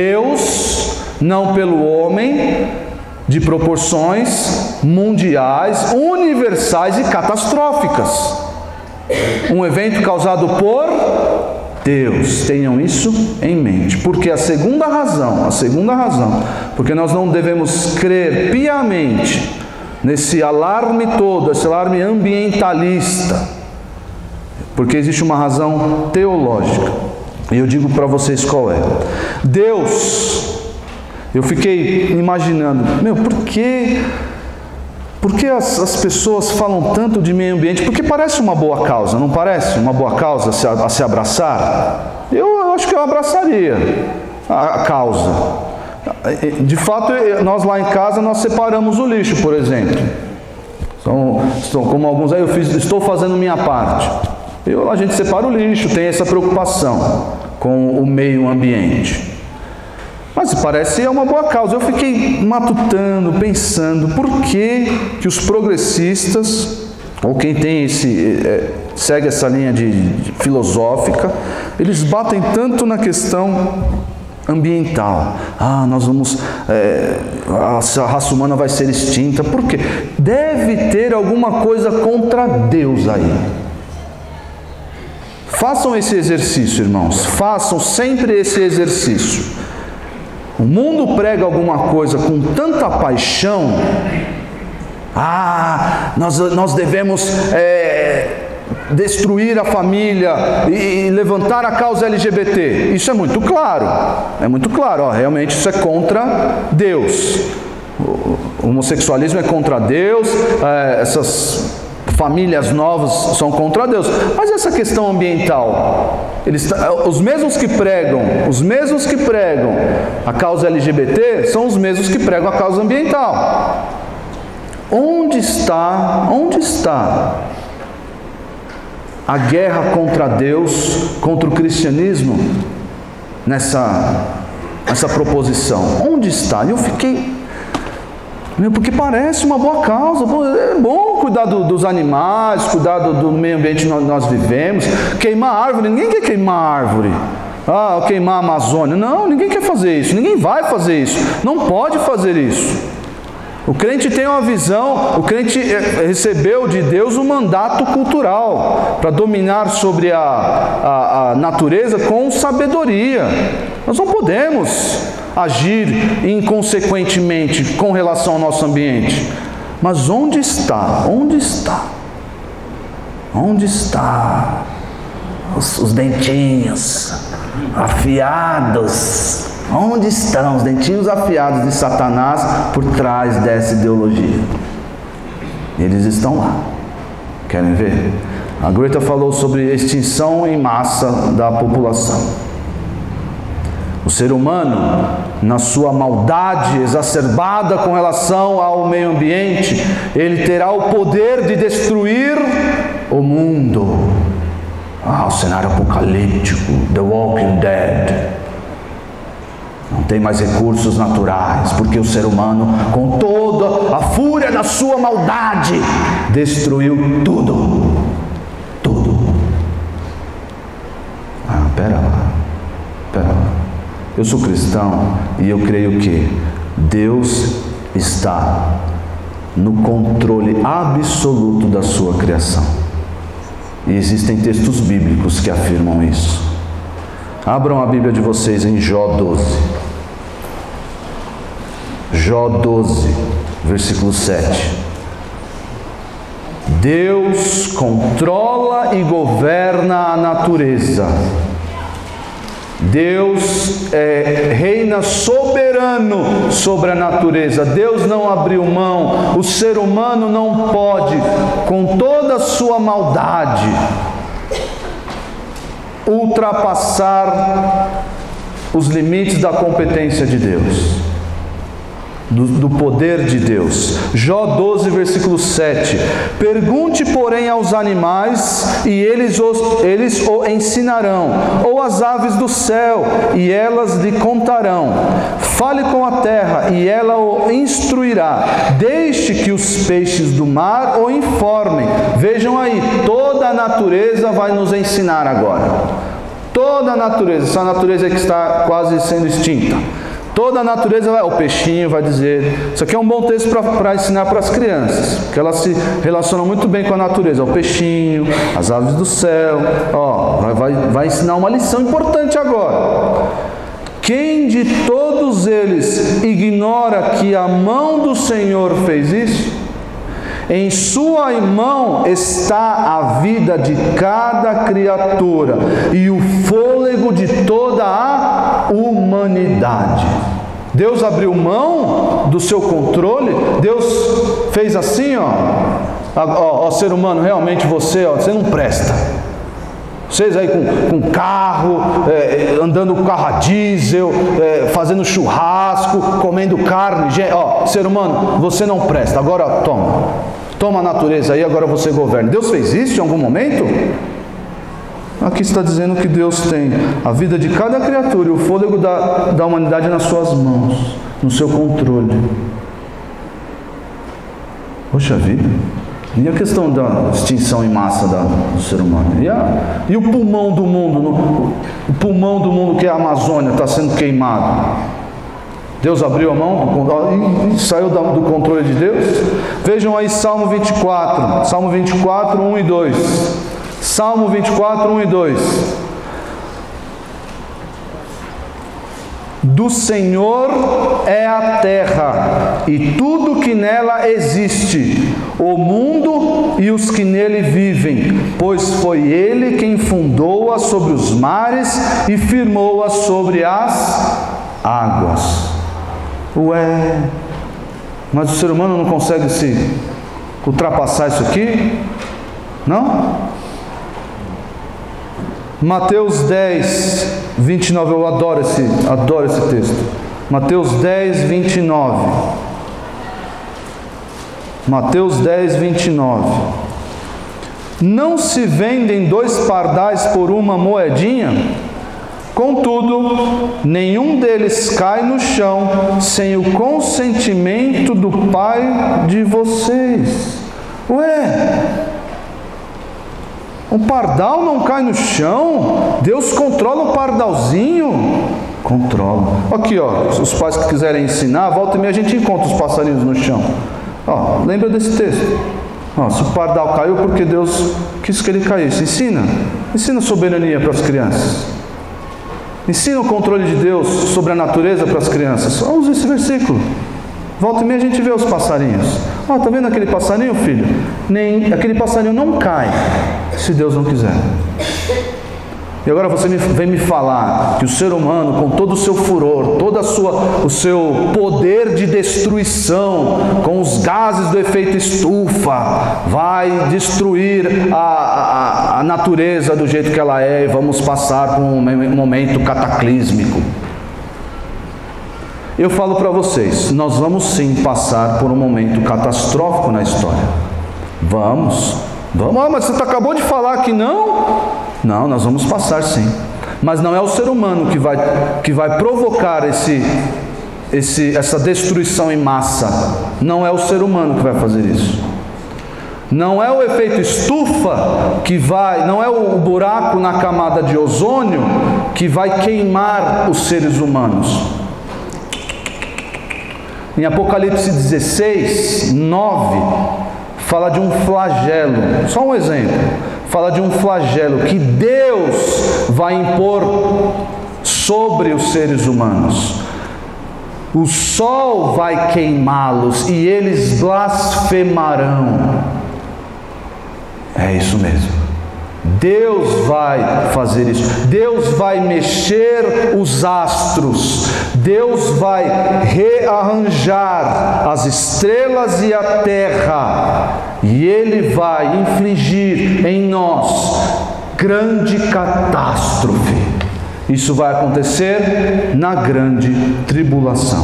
Deus, não pelo homem, de proporções mundiais, universais e catastróficas. Um evento causado por Deus. Tenham isso em mente. Porque a segunda razão, a segunda razão, porque nós não devemos crer piamente nesse alarme todo, esse alarme ambientalista, porque existe uma razão teológica. E eu digo para vocês qual é. Deus... Eu fiquei imaginando, meu, por que, por que as, as pessoas falam tanto de meio ambiente? Porque parece uma boa causa, não parece uma boa causa a se, a se abraçar? Eu, eu acho que eu abraçaria a, a causa. De fato, nós lá em casa, nós separamos o lixo, por exemplo. Então, como alguns aí, eu fiz, estou fazendo minha parte. Eu, a gente separa o lixo, tem essa preocupação com o meio ambiente. Mas parece uma boa causa. Eu fiquei matutando, pensando, por que que os progressistas, ou quem tem esse, é, segue essa linha de, de filosófica, eles batem tanto na questão ambiental. Ah, nós vamos, é, a raça humana vai ser extinta. Por quê? Deve ter alguma coisa contra Deus aí. Façam esse exercício, irmãos. Façam sempre esse exercício. O mundo prega alguma coisa com tanta paixão. Ah, nós, nós devemos é, destruir a família e, e levantar a causa L G B T. Isso é muito claro. É muito claro. Ó, realmente isso é contra Deus. O homossexualismo é contra Deus. É, essas famílias novas são contra Deus. Mas essa questão ambiental, eles, os mesmos que pregam, os mesmos que pregam a causa L G B T são os mesmos que pregam a causa ambiental. Onde está, onde está a guerra contra Deus, contra o cristianismo nessa, nessa proposição? Onde está? E eu fiquei... Porque parece uma boa causa, é bom cuidar do, dos animais, cuidar do, do meio ambiente que nós, nós vivemos, queimar árvore, ninguém quer queimar árvore, ah, queimar a Amazônia, não, ninguém quer fazer isso, ninguém vai fazer isso, não pode fazer isso. O crente tem uma visão, o crente recebeu de Deus um mandato cultural para dominar sobre a, a, a natureza com sabedoria. Nós não podemos agir inconsequentemente com relação ao nosso ambiente. Mas onde está? Onde está? Onde está os, os dentinhos afiados? Onde estão os dentinhos afiados de Satanás por trás dessa ideologia? Eles estão lá. Querem ver? A Greta falou sobre extinção em massa da população. O ser humano, na sua maldade exacerbada com relação ao meio ambiente, ele terá o poder de destruir o mundo. Ah, o cenário apocalíptico, The Walking Dead. Não tem mais recursos naturais, porque o ser humano, com toda a fúria da sua maldade, destruiu tudo. Tudo. Ah, pera lá. Pera lá. Eu sou cristão e eu creio que Deus está no controle absoluto da sua criação. E existem textos bíblicos que afirmam isso. Abram a Bíblia de vocês em Jó doze. Jó doze, versículo sete. Deus controla e governa a natureza. Deus é, reina soberano sobre a natureza. Deus não abriu mão. O ser humano não pode, com toda a sua maldade, ultrapassar os limites da competência de Deus, do, do poder de Deus. Jó doze, versículo sete. Pergunte, porém, aos animais, e eles, os, eles o ensinarão, ou às aves do céu, e elas lhe contarão. Fale com a terra, e ela o instruirá. Deixe que os peixes do mar o informem. Vejam aí, toda a natureza vai nos ensinar agora. Toda a natureza, essa natureza que está quase sendo extinta. Toda a natureza, vai, o peixinho vai dizer. Isso aqui é um bom texto para ensinar para as crianças, porque elas se relacionam muito bem com a natureza. O peixinho, as aves do céu. Ó, vai, vai, vai ensinar uma lição importante agora. Quem de todos eles ignora que a mão do Senhor fez isso? Em sua mão está a vida de cada criatura e o fôlego de toda a humanidade. Deus abriu mão do seu controle. Deus fez assim, ó, ó, ó ser humano, realmente você, ó, você não presta. Vocês aí com, com carro, é, andando com carro a diesel, é, fazendo churrasco, comendo carne, gente, ó, ser humano, você não presta. Agora toma. Toma a natureza aí, agora você governa. Deus fez isso em algum momento? Aqui está dizendo que Deus tem a vida de cada criatura e o fôlego da, da humanidade nas suas mãos, no seu controle. Poxa vida. E a questão da extinção em massa da, do ser humano? E, a, e o pulmão do mundo? No, o pulmão do mundo que é a Amazônia está sendo queimado. Deus abriu a mão e saiu do controle de Deus. Vejam aí Salmo vinte e quatro, Salmo vinte e quatro, um e dois. Salmo vinte e quatro, um e dois. Do Senhor é a terra e tudo que nela existe, o mundo e os que nele vivem, pois foi Ele quem fundou-a sobre os mares e firmou-a sobre as águas. Ué, mas o ser humano não consegue se ultrapassar isso aqui? Não? Mateus dez, vinte e nove, eu adoro esse, adoro esse texto. Mateus dez, vinte e nove. Mateus dez, vinte e nove. Não se vendem dois pardais por uma moedinha? Contudo, nenhum deles cai no chão sem o consentimento do Pai de vocês. Ué, um pardal não cai no chão? Deus controla o pardalzinho? Controla. Aqui, ó, os pais que quiserem ensinar, volta e meia a gente encontra os passarinhos no chão. Ó, lembra desse texto? Ó, se o pardal caiu porque Deus quis que ele caísse. Ensina. Ensina soberania para as crianças. Ensina o controle de Deus sobre a natureza para as crianças. Só usa esse versículo. Volta e meia a gente vê os passarinhos. Ó, tá vendo aquele passarinho, filho? Nem, aquele passarinho não cai se Deus não quiser. E agora você me, vem me falar que o ser humano, com todo o seu furor, todo a sua, o seu poder de destruição, com os gases do efeito estufa, vai destruir a, a, a natureza do jeito que ela é e vamos passar por um momento cataclísmico. Eu falo para vocês, nós vamos sim passar por um momento catastrófico na história. Vamos. Vamos, ah, mas você acabou de falar que não? Não, nós vamos passar sim. Mas não é o ser humano que vai, que vai provocar esse, esse, essa destruição em massa. Não é o ser humano que vai fazer isso. Não é o efeito estufa que vai, não é o buraco na camada de ozônio que vai queimar os seres humanos. Em Apocalipse dezesseis, nove, fala de um flagelo, só um exemplo, fala de um flagelo que Deus vai impor sobre os seres humanos. O sol vai queimá-los e eles blasfemarão. É isso mesmo. Deus vai fazer isso. Deus vai mexer os astros. Deus vai rearranjar as estrelas e a terra. E Ele vai infligir em nós grande catástrofe. Isso vai acontecer na grande tribulação.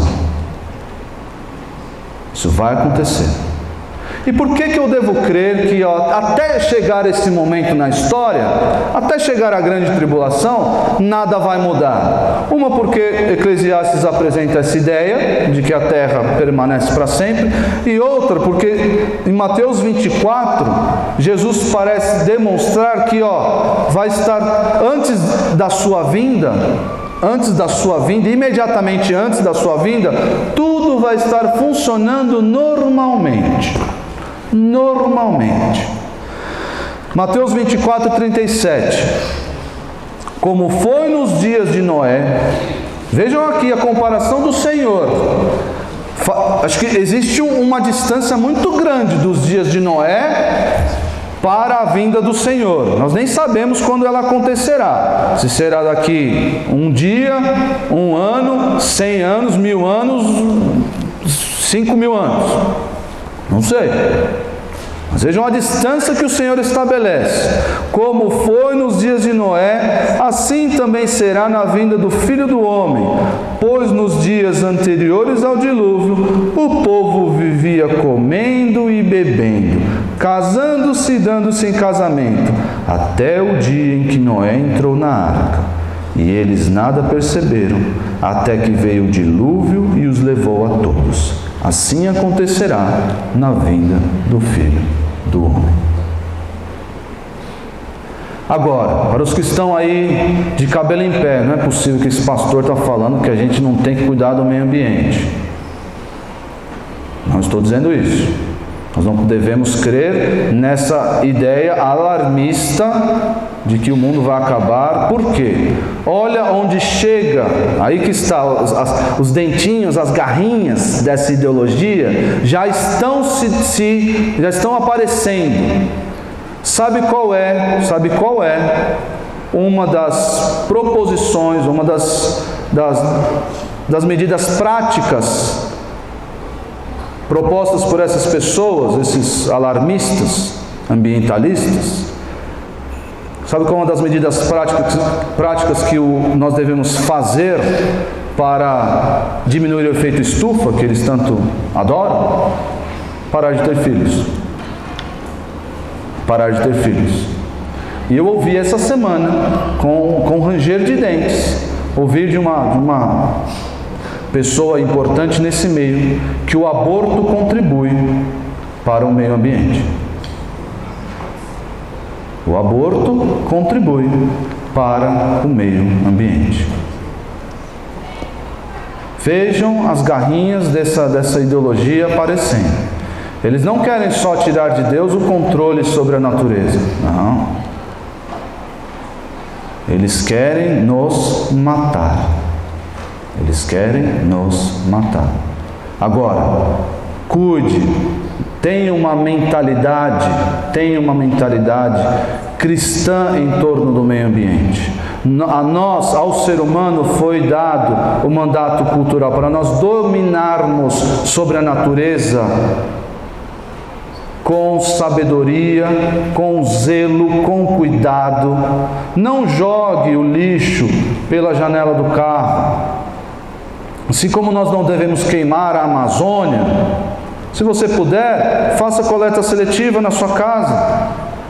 Isso vai acontecer. E por que que eu devo crer que ó, até chegar esse momento na história, até chegar à grande tribulação, nada vai mudar? Uma, porque Eclesiastes apresenta essa ideia de que a terra permanece para sempre, e outra, porque em Mateus vinte e quatro, Jesus parece demonstrar que ó, vai estar antes da sua vinda, antes da sua vinda, imediatamente antes da sua vinda, tudo vai estar funcionando normalmente. Normalmente. Mateus vinte e quatro, trinta e sete. Como foi nos dias de Noé. Vejam aqui a comparação do Senhor. Acho que existe uma distância muito grande dos dias de Noé para a vinda do Senhor. Nós nem sabemos quando ela acontecerá. Se será daqui um dia, um ano, cem anos, mil anos, cinco mil anos. Não sei. Mas vejam a distância que o Senhor estabelece. Como foi nos dias de Noé, assim também será na vinda do Filho do Homem. Pois nos dias anteriores ao dilúvio, o povo vivia comendo e bebendo, casando-se e dando-se em casamento, até o dia em que Noé entrou na arca. E eles nada perceberam, até que veio o dilúvio e os levou a todos. Assim acontecerá na vinda do Filho do Homem. Agora, para os que estão aí de cabelo em pé, não é possível que esse pastor está falando que a gente não tem que cuidar do meio ambiente. Não estou dizendo isso. Nós não devemos crer nessa ideia alarmista de que o mundo vai acabar. Por quê? Olha onde chega, aí que está, os, as, os dentinhos, as garrinhas dessa ideologia já estão, se, se, já estão aparecendo. Sabe qual é, sabe qual é uma das proposições, uma das, das, das medidas práticas propostas por essas pessoas, esses alarmistas, ambientalistas? Sabe qual é uma das medidas práticas, práticas que o, nós devemos fazer para diminuir o efeito estufa, que eles tanto adoram? Parar de ter filhos. Parar de ter filhos. E eu ouvi essa semana, com, com ranger de dentes, ouvi de uma... De uma pessoa importante nesse meio, que o aborto contribui para o meio ambiente. O aborto contribui para o meio ambiente. Vejam as garrinhas dessa, dessa ideologia aparecendo. Eles não querem só tirar de Deus o controle sobre a natureza. Não. Eles querem nos matar. Eles querem nos matar. Agora, cuide, tenha uma mentalidade, tenha uma mentalidade cristã em torno do meio ambiente. A nós, ao ser humano, foi dado o mandato cultural para nós dominarmos sobre a natureza com sabedoria, com zelo, com cuidado. Não jogue o lixo pela janela do carro. Assim como nós não devemos queimar a Amazônia, se você puder, faça coleta seletiva na sua casa.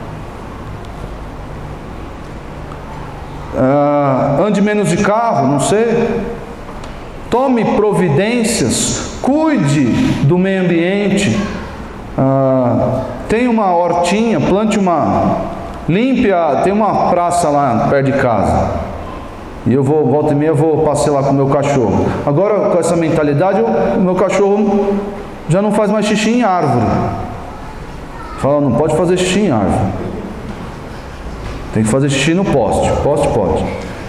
Ah, ande menos de carro, não sei. Tome providências, cuide do meio ambiente. Ah, tem uma hortinha, plante uma... Limpe a... Tem uma praça lá perto de casa. E eu vou, volta e meia, eu vou passear lá com o meu cachorro. Agora, com essa mentalidade, o meu cachorro já não faz mais xixi em árvore. Fala, não pode fazer xixi em árvore. Tem que fazer xixi no poste. Poste pode.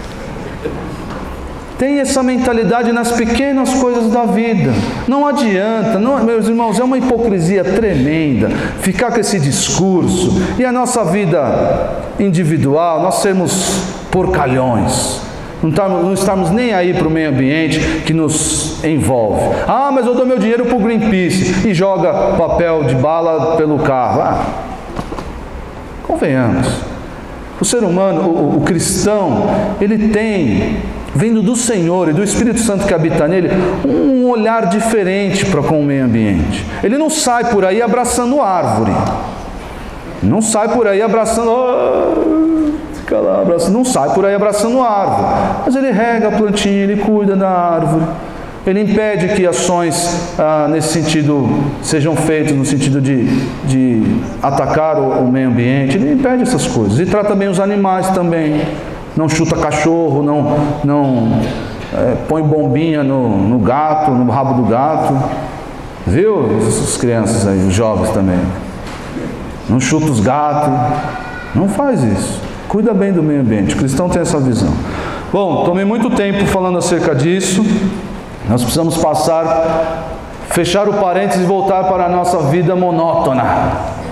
Tem essa mentalidade nas pequenas coisas da vida. Não adianta, não, meus irmãos, é uma hipocrisia tremenda ficar com esse discurso e a nossa vida individual, nós sermos porcalhões. Não estamos, não estamos nem aí para o meio ambiente que nos envolve. Ah, mas eu dou meu dinheiro para o Greenpeace e joga papel de bala pelo carro. Ah, convenhamos. O ser humano, o, o cristão, ele tem, vindo do Senhor e do Espírito Santo que habita nele, um olhar diferente para com o meio ambiente. Ele não sai por aí abraçando árvore. Não sai por aí abraçando... Oh, não sai por aí abraçando árvore, mas ele rega a plantinha, ele cuida da árvore, ele impede que ações ah, nesse sentido sejam feitas, no sentido de, de atacar o, o meio ambiente, ele impede essas coisas, e trata bem os animais também, não chuta cachorro, não, não é, põe bombinha no, no gato, no rabo do gato, viu, as crianças aí, os jovens também, não chuta os gatos, não faz isso. Cuida bem do meio ambiente. O cristão tem essa visão. Bom, tomei muito tempo falando acerca disso. Nós precisamos passar, fechar o parênteses e voltar para a nossa vida monótona.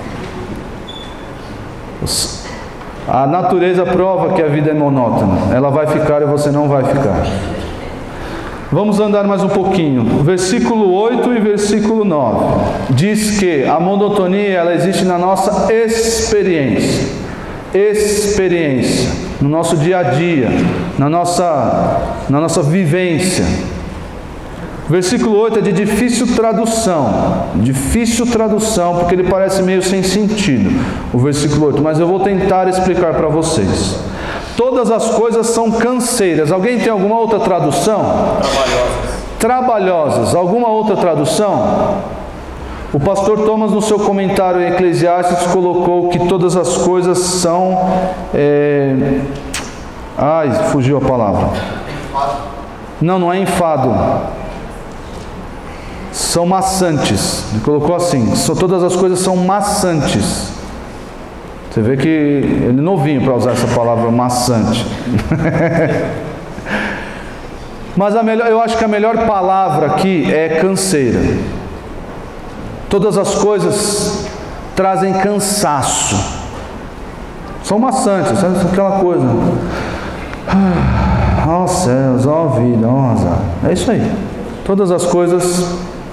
A natureza prova que a vida é monótona. Ela vai ficar e você não vai ficar. Vamos andar mais um pouquinho. Versículo oito e versículo nove. Diz que a monotonia, ela existe na nossa experiência. Experiência, no nosso dia a dia, na nossa, na nossa vivência. Versículo oito é de difícil tradução, difícil tradução, porque ele parece meio sem sentido, o versículo oito, mas eu vou tentar explicar para vocês. Todas as coisas são canseiras. Alguém tem alguma outra tradução? Trabalhosas. Trabalhosas. Alguma outra tradução? O pastor Thomas, no seu comentário em Eclesiastes, colocou que todas as coisas são... É... Ai, fugiu a palavra. Não, não é enfado. são maçantes. Ele colocou assim, todas as coisas são maçantes. Você vê que ele é novinho para usar essa palavra maçante. Mas a melhor, eu acho que a melhor palavra aqui é canseira. Todas as coisas trazem cansaço. São maçantes, sabe aquela coisa. Ó oh, céus, ó oh, vida, ó oh, azar. É isso aí. Todas as coisas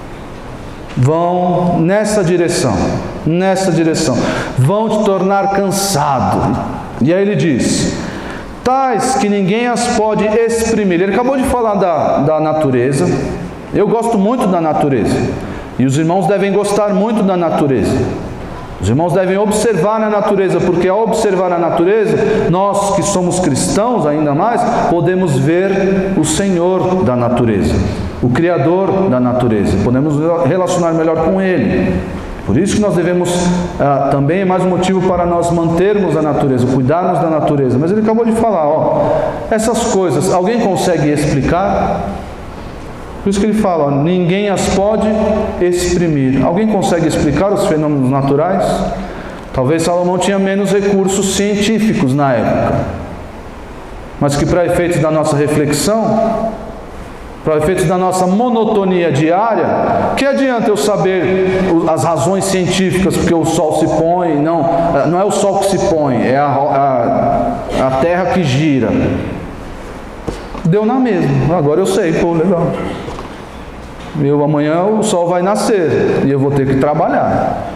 vão nessa direção, nessa direção. Vão te tornar cansado. E aí ele diz, tais que ninguém as pode exprimir. Ele acabou de falar da, da natureza. Eu gosto muito da natureza. E os irmãos devem gostar muito da natureza. Os irmãos devem observar a natureza, porque ao observar a natureza, nós que somos cristãos ainda mais, podemos ver o Senhor da natureza, o Criador da natureza, podemos relacionar melhor com Ele. Por isso que nós devemos, ah, também é mais um motivo para nós mantermos a natureza, cuidarmos da natureza. Mas ele acabou de falar, ó, essas coisas, alguém consegue explicar? Por isso que ele fala, ó, ninguém as pode exprimir. Alguém consegue explicar os fenômenos naturais? Talvez Salomão tinha menos recursos científicos na época, mas que para efeitos da nossa reflexão, para efeitos da nossa monotonia diária, que adianta eu saber as razões científicas porque o sol se põe? Não, não é o sol que se põe, é a, a, a terra que gira. Deu na mesma, agora eu sei, pô, legal. Eu, amanhã o sol vai nascer e eu vou ter que trabalhar.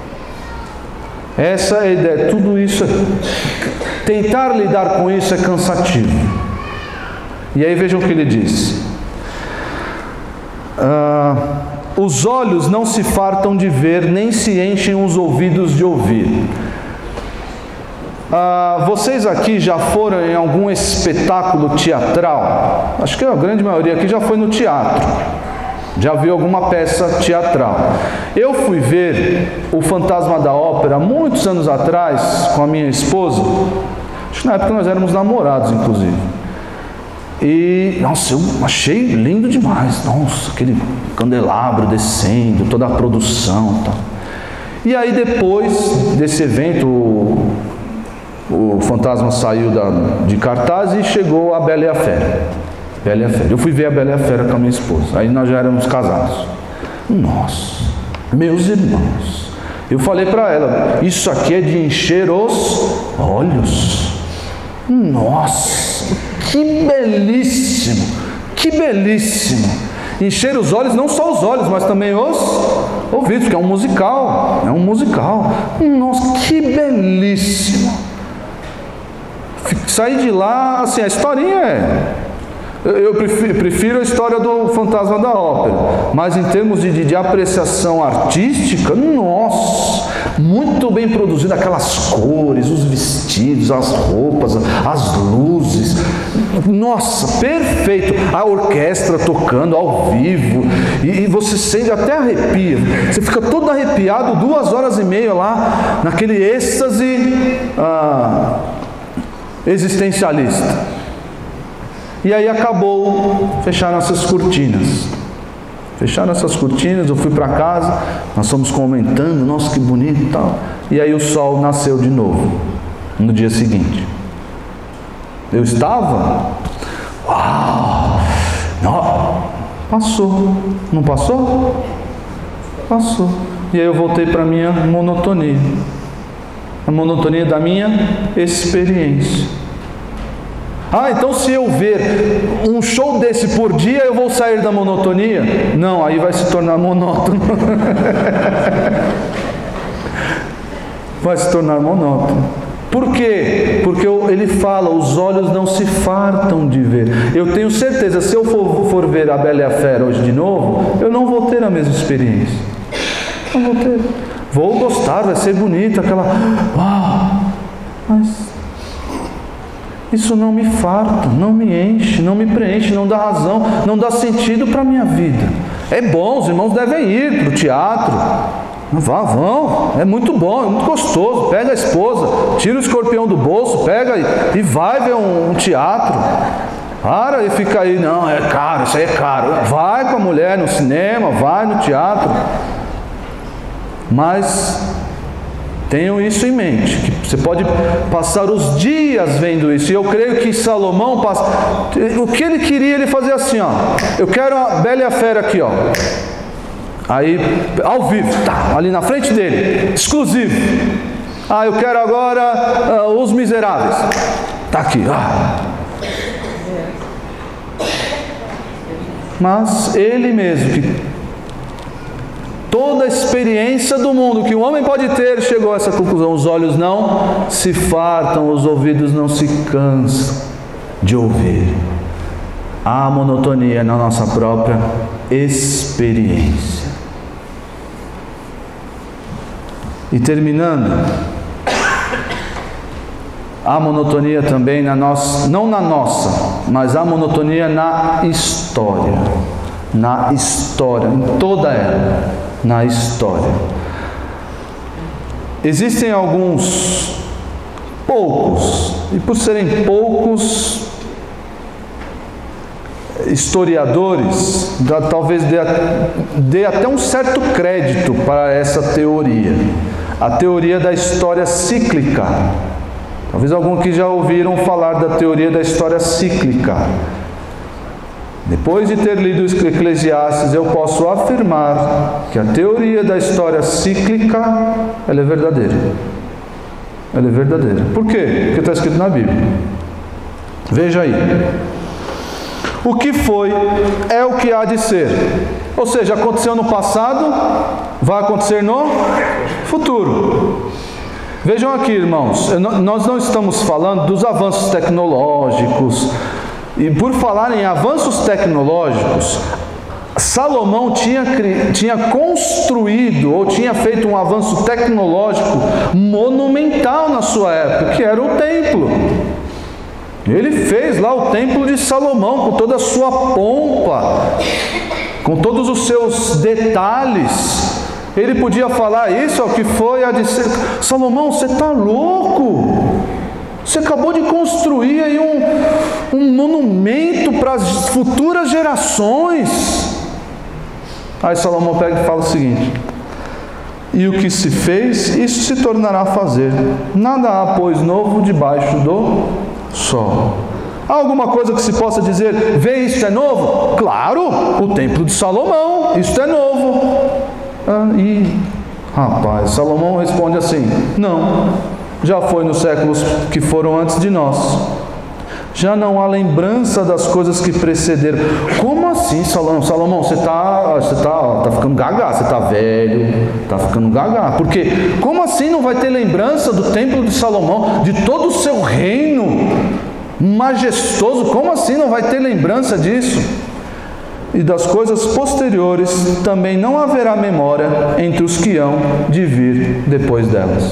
Essa é a ideia, tudo isso, tentar lidar com isso é cansativo. E aí vejam o que ele diz. Ah, os olhos não se fartam de ver, nem se enchem os ouvidos de ouvir. Ah, vocês aqui já foram em algum espetáculo teatral? Acho que a grande maioria aqui já foi no teatro. Já viu alguma peça teatral. Eu fui ver o Fantasma da Ópera muitos anos atrás com a minha esposa. Acho que na época nós éramos namorados, inclusive. E, nossa, eu achei lindo demais. Nossa, aquele candelabro descendo, toda a produção e tal. E aí depois desse evento, o, o Fantasma saiu da, de cartaz e chegou a Bela e a Fera. Bela e a Fera. Eu fui ver a Bela e a Fera com a minha esposa. Aí nós já éramos casados. Nossa, meus irmãos. Eu falei para ela, isso aqui é de encher os olhos. Nossa, que belíssimo, que belíssimo. Encher os olhos, não só os olhos, mas também os ouvidos, porque é um musical. É um musical. Nossa, que belíssimo. Saí de lá, assim, a historinha é... Eu prefiro, prefiro a história do Fantasma da Ópera, mas em termos de, de, de apreciação artística, nossa, muito bem produzido, aquelas cores, os vestidos, as roupas, as luzes, nossa, perfeito, a orquestra tocando ao vivo, e, e você sente até arrepia, você fica todo arrepiado duas horas e meia lá, naquele êxtase ah, existencialista. E aí acabou, fecharam essas cortinas. Fecharam essas cortinas, eu fui para casa, nós fomos comentando, nossa, que bonito e tal. E aí o sol nasceu de novo, no dia seguinte. Eu estava, uau, não, passou, não passou? Passou. E aí eu voltei para a minha monotonia. A monotonia da minha experiência. Ah, então se eu ver um show desse por dia, eu vou sair da monotonia? Não, aí vai se tornar monótono. Vai se tornar monótono. Por quê? Porque ele fala, os olhos não se fartam de ver. Eu tenho certeza, se eu for, for ver a Bela e a Fera hoje de novo, eu não vou ter a mesma experiência. Não vou ter. Vou gostar, vai ser bonito, aquela... Uau! Mas... isso não me farta, não me enche, não me preenche, não dá razão, não dá sentido para a minha vida. É bom, os irmãos devem ir para o teatro. Vá, vão, é muito bom, é muito gostoso. Pega a esposa, tira o escorpião do bolso, pega e, e vai ver um, um teatro. Para e fica aí, não, é caro, isso aí é caro. Vai com a mulher no cinema, vai no teatro. Mas tenham isso em mente, que você pode passar os dias vendo isso. E eu creio que Salomão passa, o que ele queria, ele fazia assim, ó. Eu quero a Bela e a Fera aqui, ó. Aí, ao vivo, tá, ali na frente dele, exclusivo. Ah, eu quero agora uh, Os Miseráveis. Tá aqui, ah. Mas ele mesmo, que toda a experiência do mundo que o homem pode ter, chegou a essa conclusão: os olhos não se fartam, os ouvidos não se cansam de ouvir. Há monotonia na nossa própria experiência. E terminando, há monotonia também na nossa, não na nossa, mas há monotonia na história. Na história, em toda ela, na história. Existem alguns, poucos, e por serem poucos, historiadores, talvez dê, dê até um certo crédito para essa teoria. A teoria da história cíclica. Talvez alguns que já ouviram falar da teoria da história cíclica. Depois de ter lido o Eclesiastes, eu posso afirmar que a teoria da história cíclica, ela é verdadeira. Ela é verdadeira. Por quê? Porque está escrito na Bíblia. Veja aí. O que foi é o que há de ser. Ou seja, aconteceu no passado, vai acontecer no futuro. Vejam aqui, irmãos, nós não estamos falando dos avanços tecnológicos. E por falar em avanços tecnológicos, Salomão tinha, tinha construído ou tinha feito um avanço tecnológico monumental na sua época, que era o templo. Ele fez lá o templo de Salomão com toda a sua pompa, com todos os seus detalhes. Ele podia falar isso, o que foi a dizer: Salomão, você está louco? Você acabou de construir aí um, um monumento para as futuras gerações. Aí Salomão pega e fala o seguinte: e o que se fez, isso se tornará a fazer. Nada há, pois, novo debaixo do sol. Há alguma coisa que se possa dizer: vê, isto é novo? Claro, o templo de Salomão, isto é novo. Ah, e, rapaz, Salomão responde assim: não. Já foi nos séculos que foram antes de nós. Já não há lembrança das coisas que precederam. Como assim, Salomão? Salomão, você está você tá, tá ficando gaga, você está velho, está ficando gaga. Por quê? Como assim não vai ter lembrança do templo de Salomão, de todo o seu reino majestoso? Como assim não vai ter lembrança disso? E das coisas posteriores também não haverá memória entre os que hão de vir depois delas.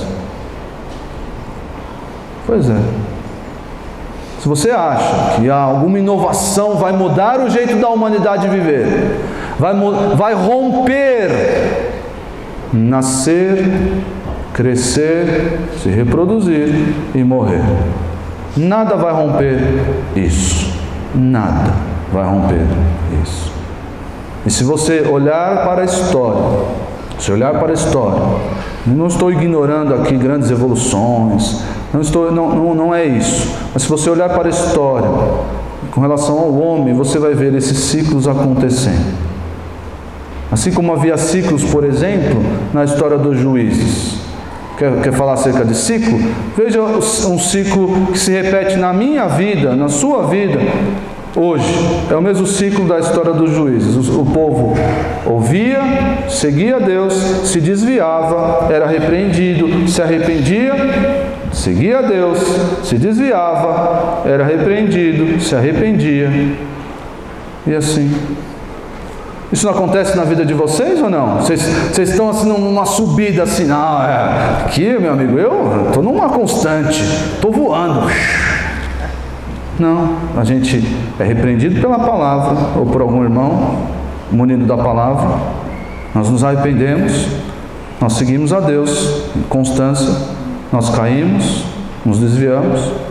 Pois é. Se você acha que alguma inovação vai mudar o jeito da humanidade viver, vai, vai romper, nascer, crescer, se reproduzir e morrer, nada vai romper isso. Nada vai romper isso. E se você olhar para a história, se olhar para a história, não estou ignorando aqui grandes evoluções, não, estou, não, não, não é isso. Mas se você olhar para a história, com relação ao homem, você vai ver esses ciclos acontecendo. Assim como havia ciclos, por exemplo, na história dos juízes. Quer, quer falar acerca de ciclo? Veja um ciclo que se repete na minha vida, na sua vida, hoje. É o mesmo ciclo da história dos juízes. O povo ouvia, seguia Deus, se desviava, era repreendido, se arrependia, seguia Deus, se desviava, era repreendido, se arrependia. E assim. Isso não acontece na vida de vocês ou não? Vocês, vocês estão assim numa subida assim, não, é, aqui, meu amigo, eu estou numa constante, estou voando. Não, a gente é repreendido pela palavra, ou por algum irmão, munido da palavra, nós nos arrependemos, nós seguimos a Deus, em constância, nós caímos, nos desviamos,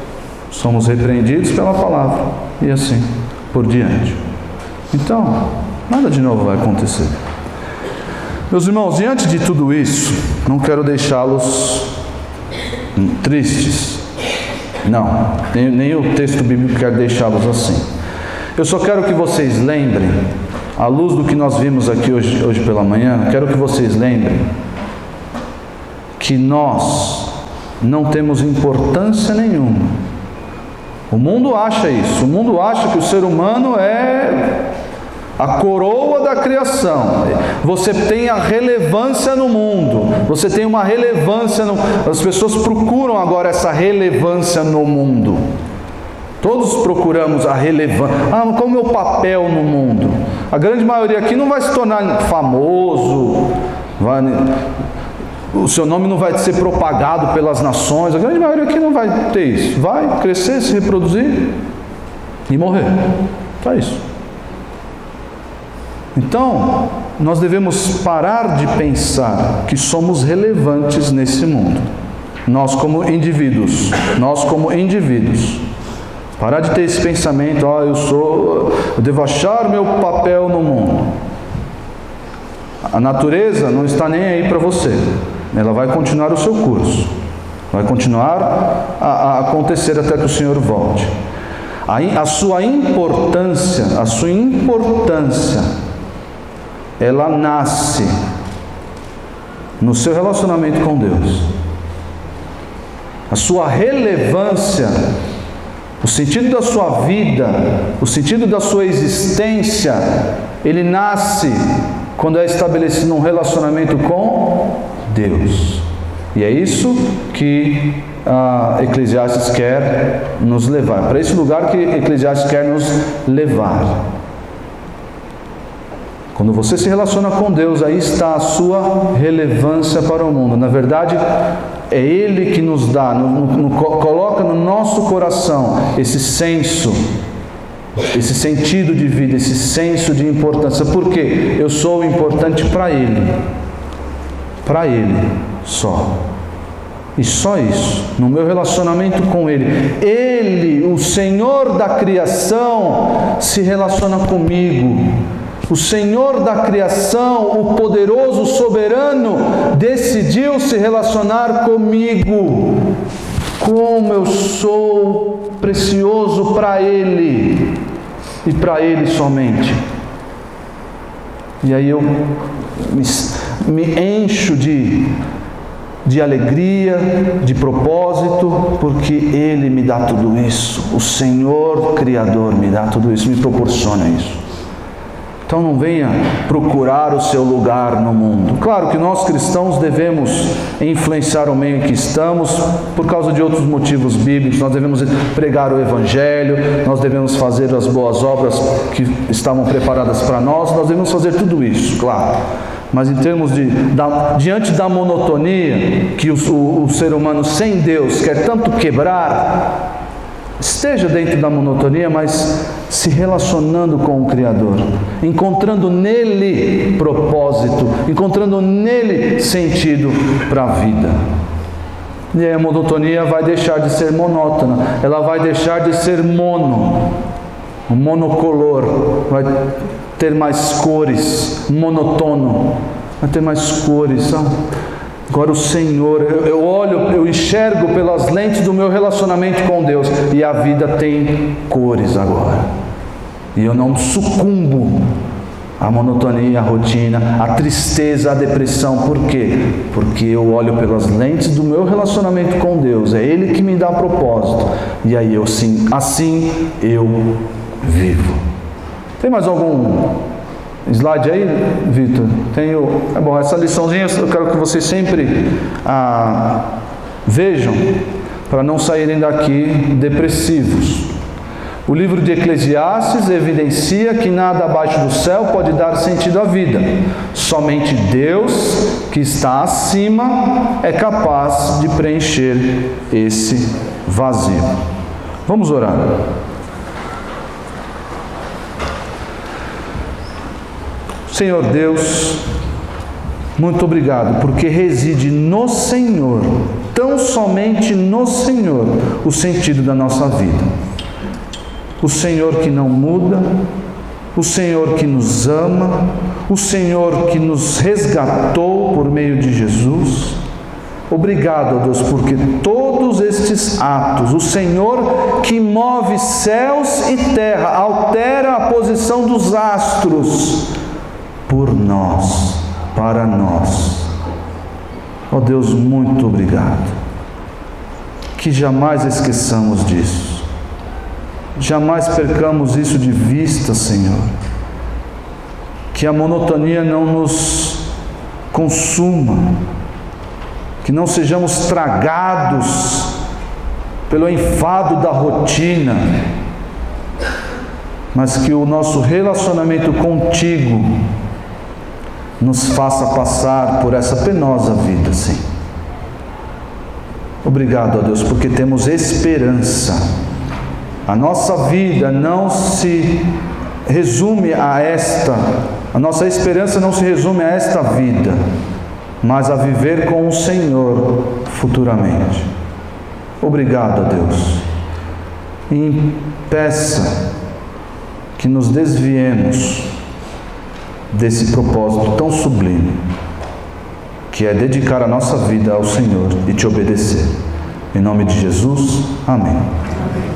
somos repreendidos pela palavra, e assim por diante. Então, nada de novo vai acontecer. Meus irmãos, diante de tudo isso, não quero deixá-los tristes. Não, nem, nem o texto bíblico quer deixá-los assim. Eu só quero que vocês lembrem, à luz do que nós vimos aqui hoje, hoje pela manhã, quero que vocês lembrem que nós não temos importância nenhuma. O mundo acha isso, o mundo acha que o ser humano é a coroa da criação. Você tem a relevância no mundo, você tem uma relevância no... As pessoas procuram agora essa relevância no mundo. Todos procuramos a relevância. Ah, qual é o meu papel no mundo? A grande maioria aqui não vai se tornar famoso, vai... o seu nome não vai ser propagado pelas nações. A grande maioria aqui não vai ter isso. Vai crescer, se reproduzir e morrer. Só isso. Então, nós devemos parar de pensar que somos relevantes nesse mundo. Nós como indivíduos. Nós como indivíduos. Parar de ter esse pensamento, ah, eu sou, eu devo achar o meu papel no mundo. A natureza não está nem aí para você. Ela vai continuar o seu curso. Vai continuar a, a acontecer até que o Senhor volte. A, a sua importância, a sua importância, ela nasce no seu relacionamento com Deus. A sua relevância, o sentido da sua vida, o sentido da sua existência, ele nasce quando é estabelecido um relacionamento com Deus. E é isso que a Eclesiastes quer nos levar. Para esse lugar que Eclesiastes quer nos levar. Quando você se relaciona com Deus, aí está a sua relevância para o mundo. Na verdade, é Ele que nos dá, no, no, coloca no nosso coração esse senso, esse sentido de vida, esse senso de importância. Por quê? Eu sou importante para Ele. Para Ele só. E só isso. No meu relacionamento com Ele. Ele, o Senhor da criação, se relaciona comigo. O Senhor da criação, o poderoso soberano, decidiu se relacionar comigo. Como eu sou precioso para Ele e para Ele somente. E aí eu me, me encho de, de alegria, de propósito, porque Ele me dá tudo isso. O Senhor Criador me dá tudo isso, me proporciona isso. Então não venha procurar o seu lugar no mundo. Claro que nós cristãos devemos influenciar o meio em que estamos, por causa de outros motivos bíblicos. Nós devemos pregar o Evangelho, nós devemos fazer as boas obras que estavam preparadas para nós, nós devemos fazer tudo isso, claro. Mas em termos de, da, diante da monotonia que o, o, o ser humano sem Deus quer tanto quebrar, esteja dentro da monotonia, mas se relacionando com o Criador, encontrando nele propósito, encontrando nele sentido para a vida. E aí a monotonia vai deixar de ser monótona, ela vai deixar de ser mono, monocolor, vai ter mais cores, monotono, vai ter mais cores, sabe? Agora o Senhor, eu, eu olho, eu enxergo pelas lentes do meu relacionamento com Deus, e a vida tem cores agora. E eu não sucumbo à monotonia, à rotina, à tristeza, à depressão. Por quê? Porque eu olho pelas lentes do meu relacionamento com Deus. É Ele que me dá propósito. E aí eu sim, assim eu vivo. Tem mais algum slide aí, Vitor? Tenho. É bom, essa liçãozinha eu quero que vocês sempre ah, vejam, para não saírem daqui depressivos. O livro de Eclesiastes evidencia que nada abaixo do céu pode dar sentido à vida. Somente Deus, que está acima, é capaz de preencher esse vazio. Vamos orar. Senhor Deus, Muito obrigado, porque reside no Senhor, tão somente no Senhor, o sentido da nossa vida. O Senhor que não muda, o Senhor que nos ama, o Senhor que nos resgatou por meio de Jesus. Obrigado, ó Deus, porque todos estes atos, o Senhor que move céus e terra, altera a posição dos astros, por nós, para nós. Ó Deus, muito obrigado. Que jamais esqueçamos disso. Jamais percamos isso de vista, Senhor. Que a monotonia não nos consuma. Que não sejamos tragados pelo enfado da rotina, mas que o nosso relacionamento contigo nos faça passar por essa penosa vida, sim. Obrigado, ó Deus, porque temos esperança. A nossa vida não se resume a esta, a nossa esperança não se resume a esta vida, mas a viver com o Senhor futuramente. Obrigado, ó Deus. E peça que nos desviemos desse propósito tão sublime, que é dedicar a nossa vida ao Senhor e te obedecer. Em nome de Jesus, amém.